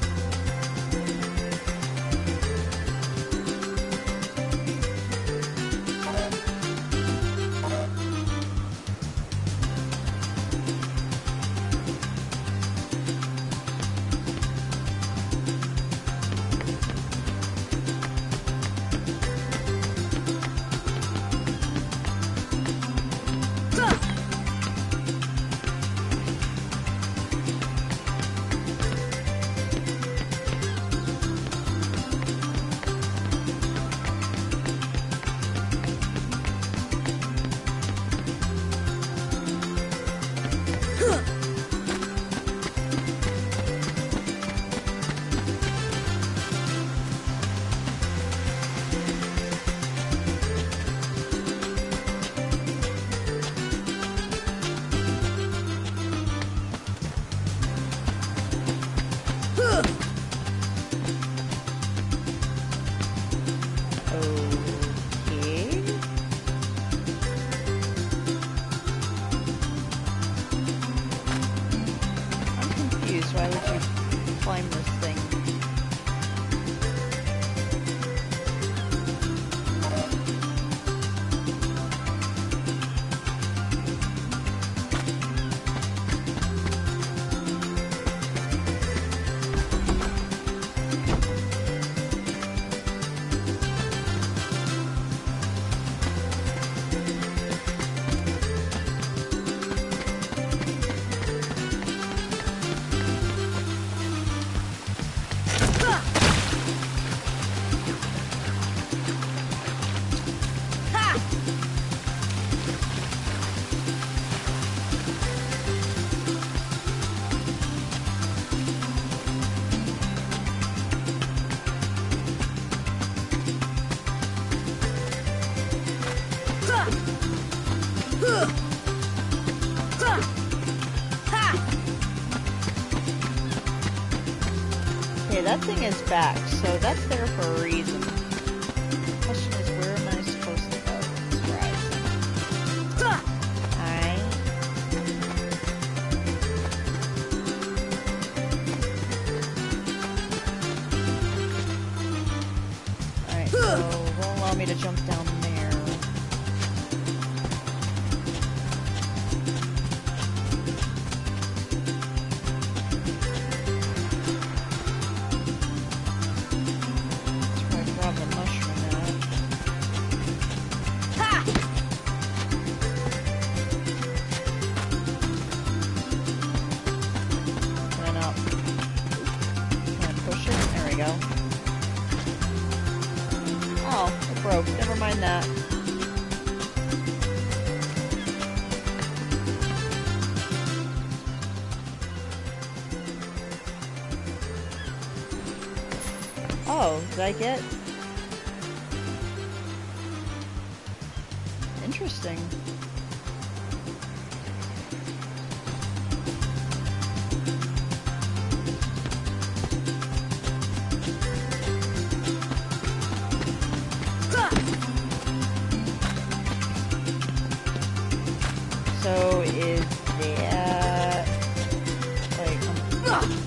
Why would you climb this thing? Okay, that thing is back, so that's there for a reason. Question is, where am I supposed to go? Right. Alright. Alright, so it won't allow me to jump down there. Oh, did I get... Interesting. So is that... like... Um,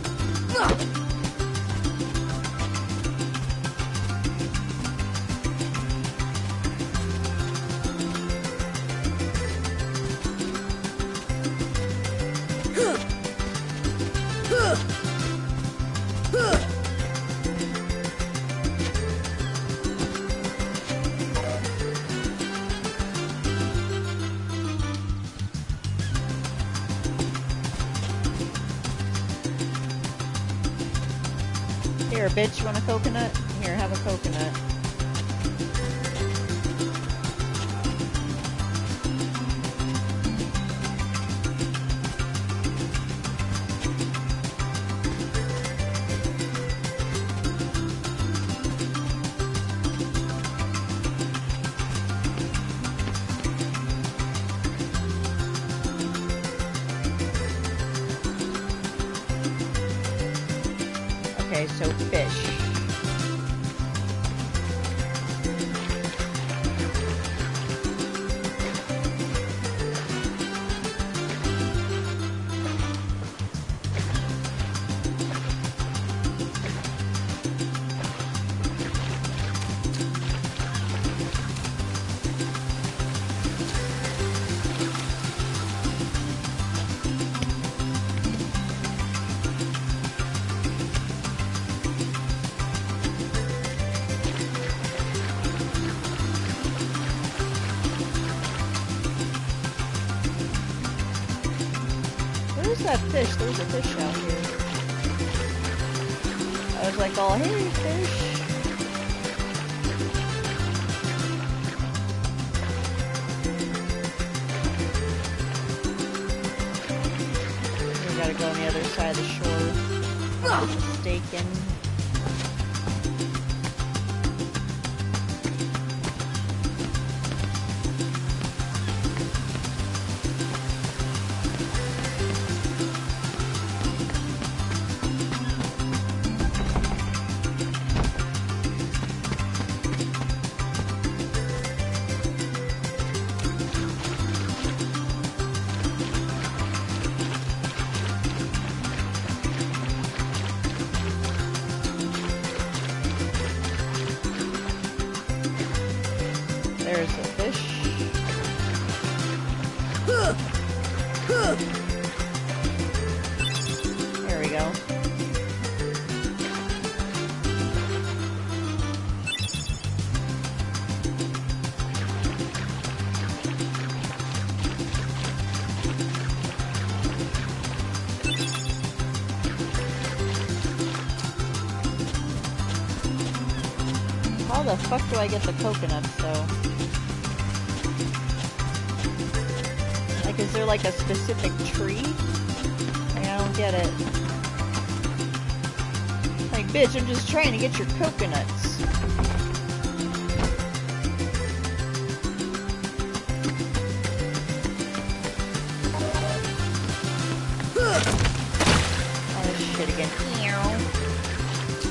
Here, bitch, you want a coconut? Here, have a coconut. Okay, so fish. Where's that fish? There's a fish out here. I was like, oh, hey, fish. We gotta go on the other side of the shore. I was mistaken. There's a fish. There we go. How the fuck do I get the coconuts, though? Like, is there like a specific tree? Like, I don't get it. Like, bitch, I'm just trying to get your coconuts. Oh, shit again. Ew.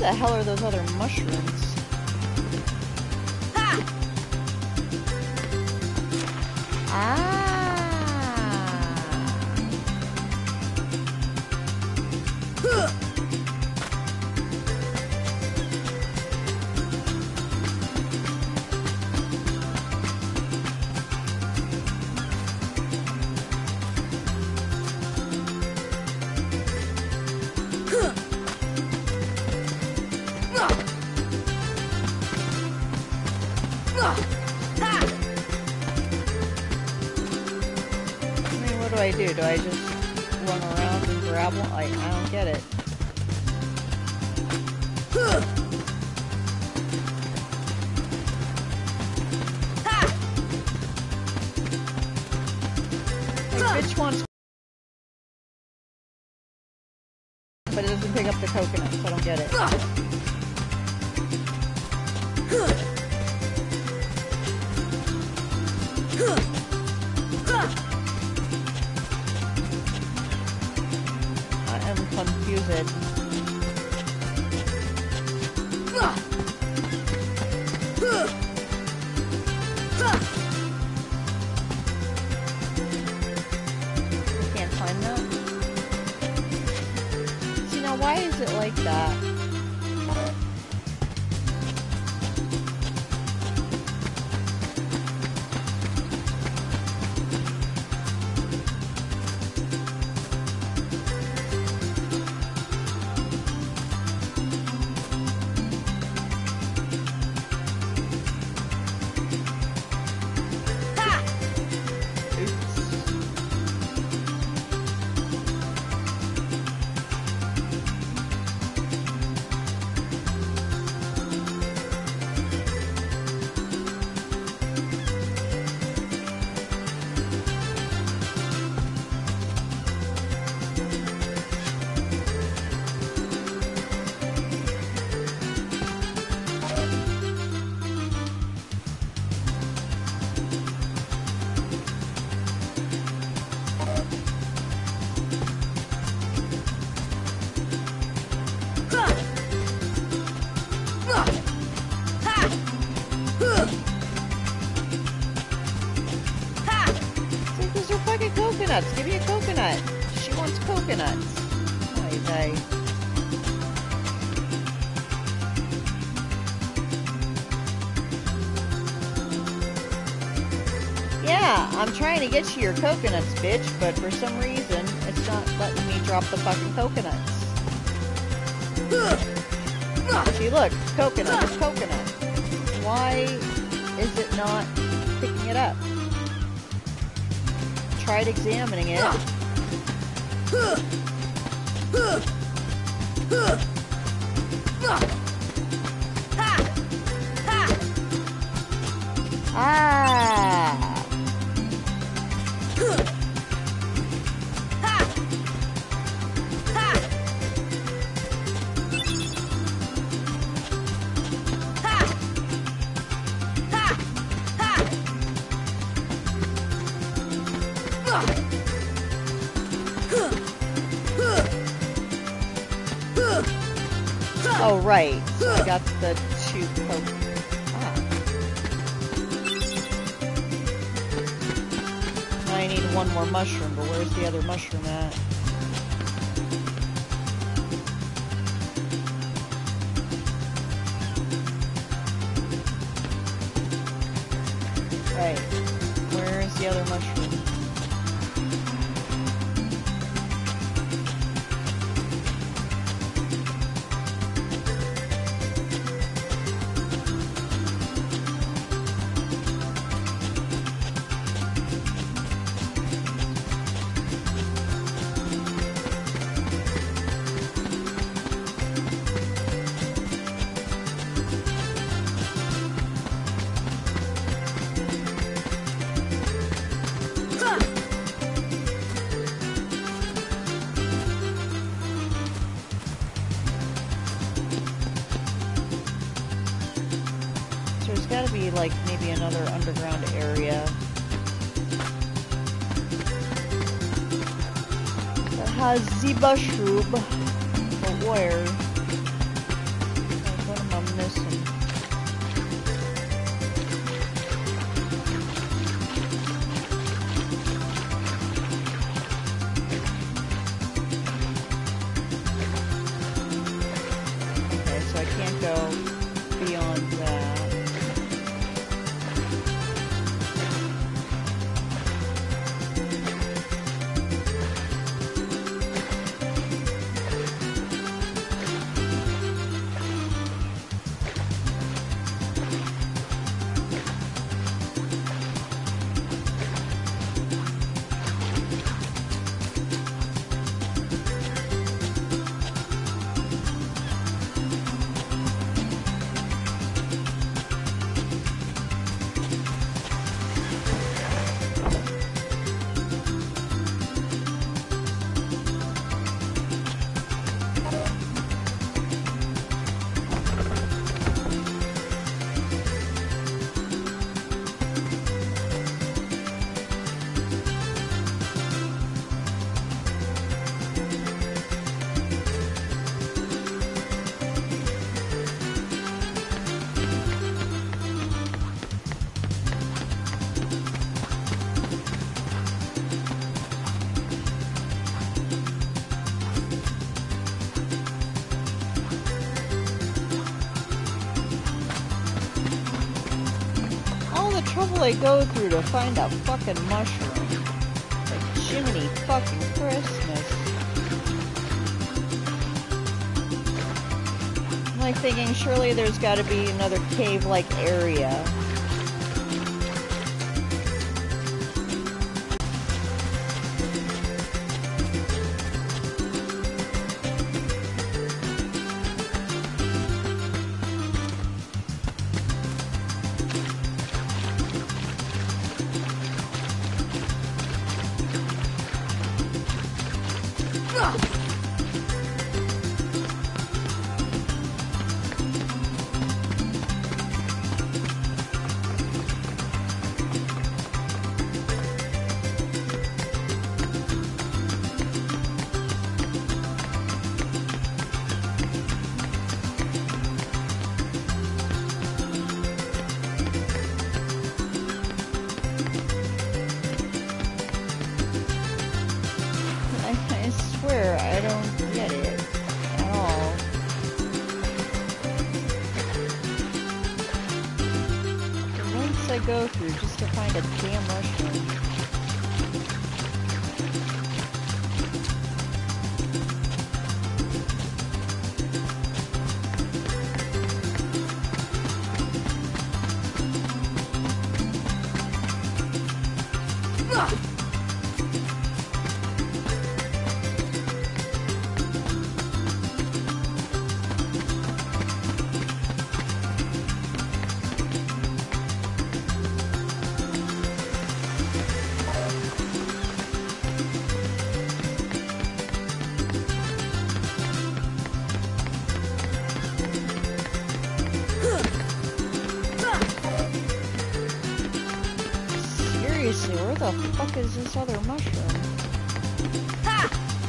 the hell are those other mushrooms? Ha! Ah. What do I do? Do I just run around and grab one? I, I don't get it. Like, bitch wants, but it doesn't pick up the coconut, so I don't get it. I am confused. I can't find that. See, now why is it like that? Coconuts. Give me a coconut. She wants coconuts. Ay, ay. Yeah, I'm trying to get you your coconuts, bitch, but for some reason, it's not letting me drop the fucking coconuts. See, look, coconut, it's coconut. Why is it not picking it up? Tried examining it. Ah. Oh, right. So I got the two coke. Ah. Now I need one more mushroom, but where's the other mushroom at? Right. Where is the other mushroom? Like maybe another underground area that has the mushroom, but where? the trouble I go through to find a fucking mushroom. Like, Jiminy fucking Christmas. I'm like thinking, surely there's gotta be another cave-like area. Go through just to find a damn mushroom. Where the fuck is this other mushroom? Ha!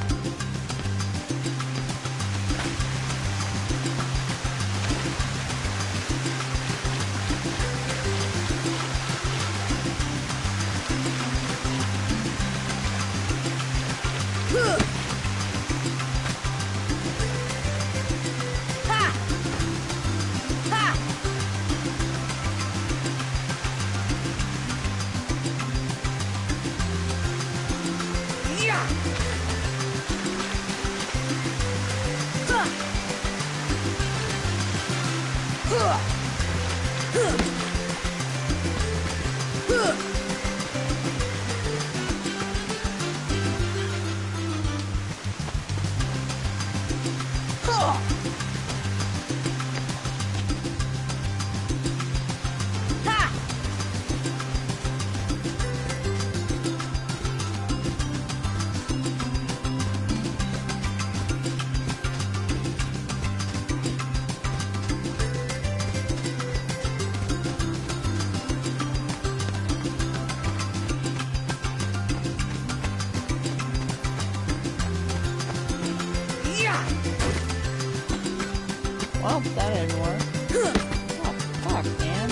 Well, that didn't work. Oh, fuck, man.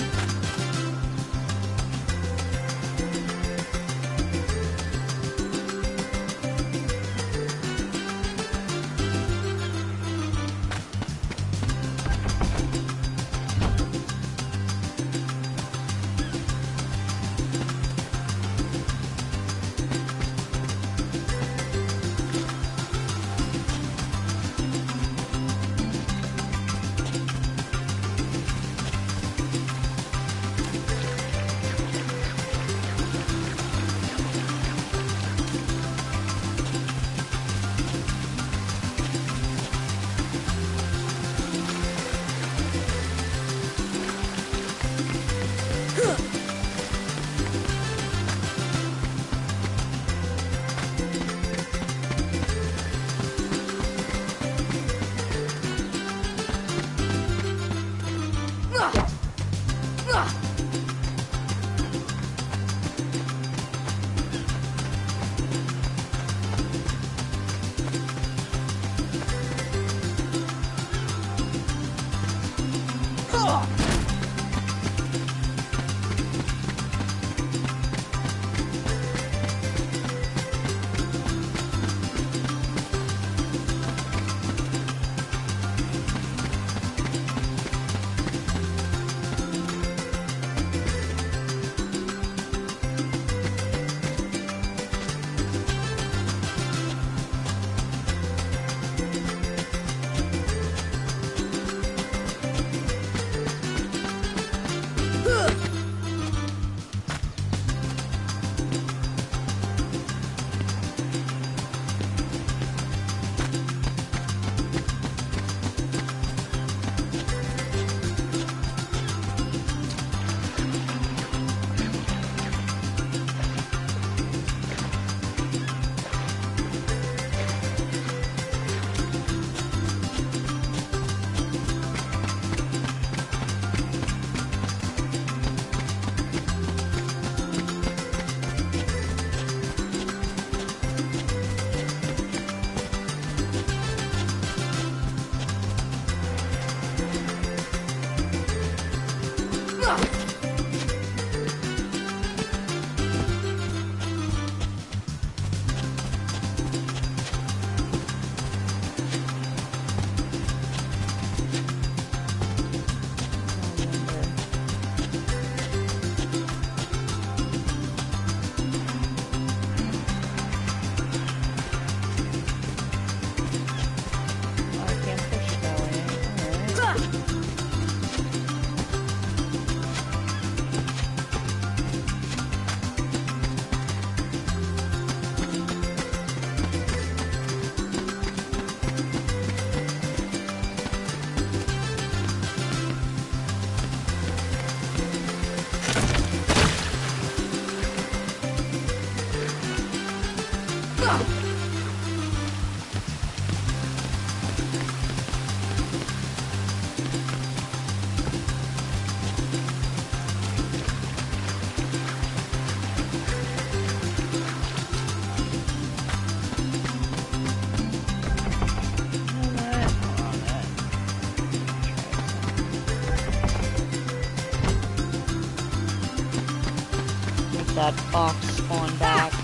that fox spawn back.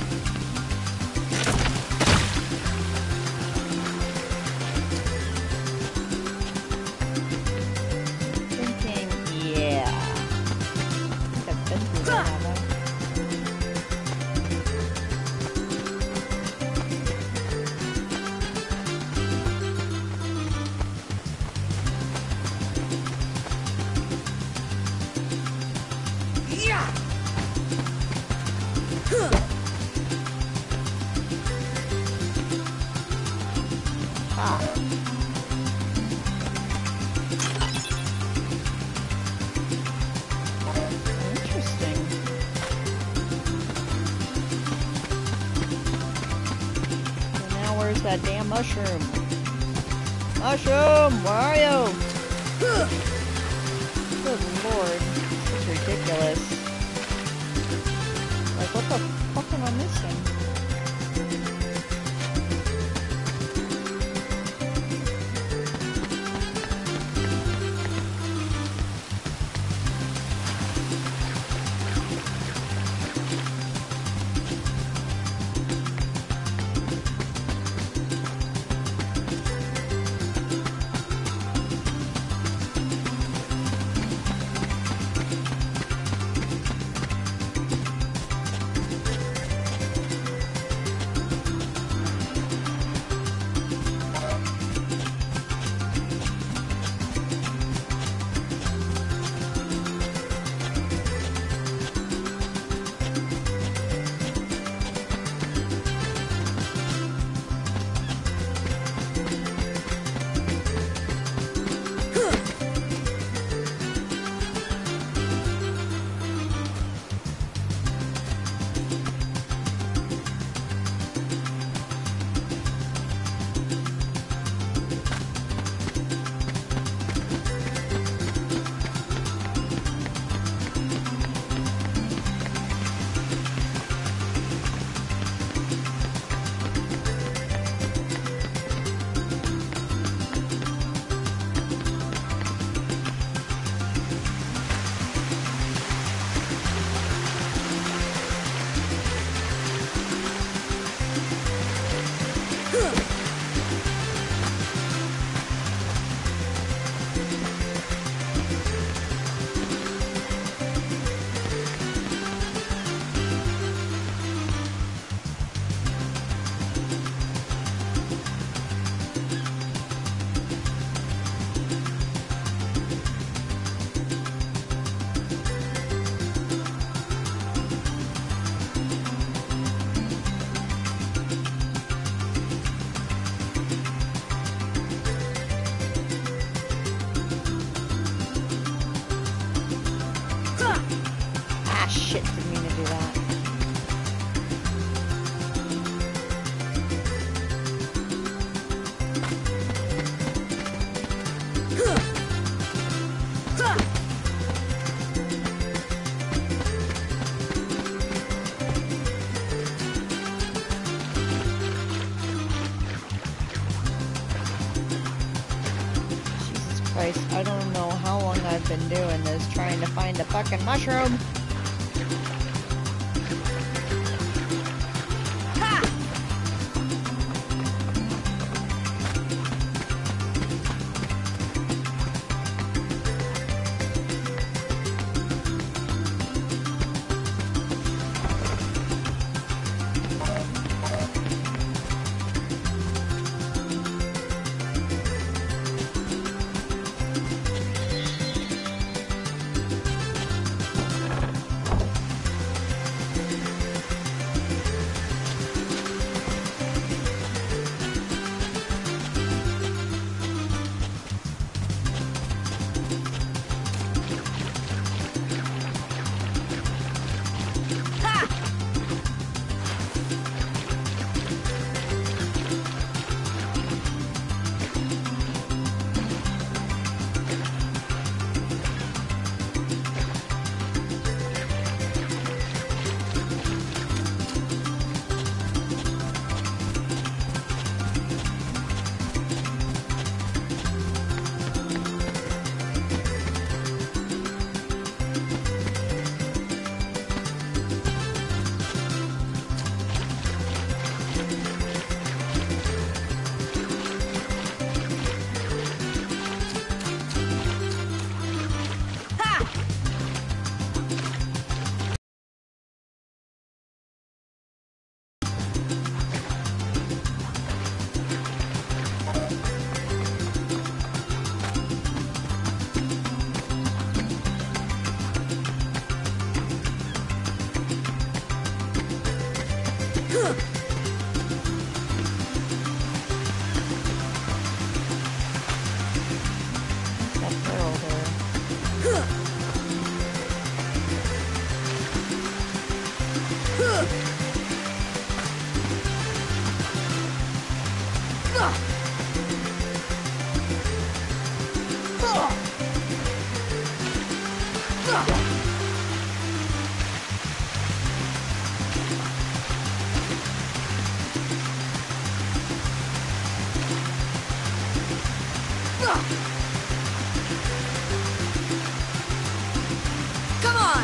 Thinking, yeah. I think I've been through that, have I? Ah. Interesting. So now where's that damn mushroom? Mushroom, where are you? Good lord, this is ridiculous. Like, what the fuck am I missing? Shit, didn't mean to do that. Jesus Christ, I don't know how long I've been doing this, trying to find a fucking mushroom. Come on!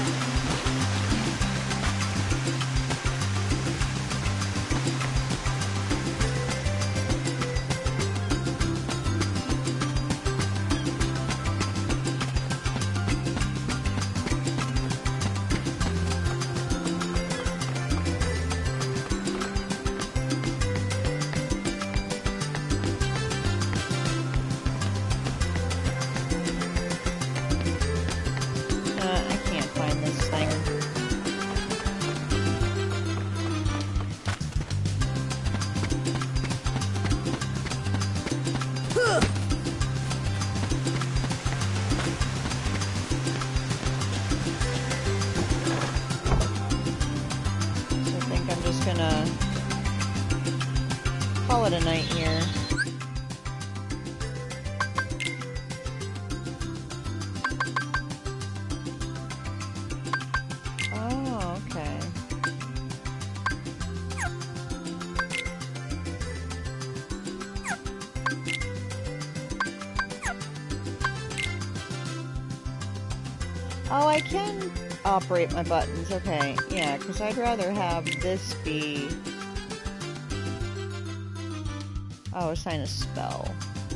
Call it a night here. Oh, okay. Oh, I can operate my buttons. Okay, yeah, because I'd rather have this be... Oh, assign a spell.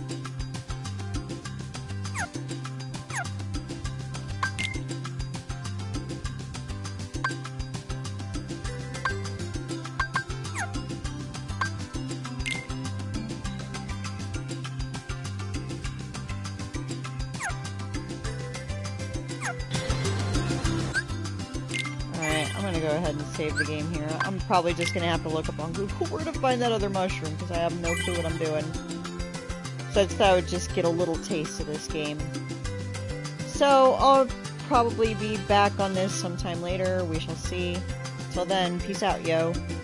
Alright, I'm gonna go ahead and save the game here. I'm probably just gonna have to look up on Google where to find that other mushroom, because I have no clue what I'm doing. So I just thought I would just get a little taste of this game. So, I'll probably be back on this sometime later, we shall see. Till then, peace out, yo.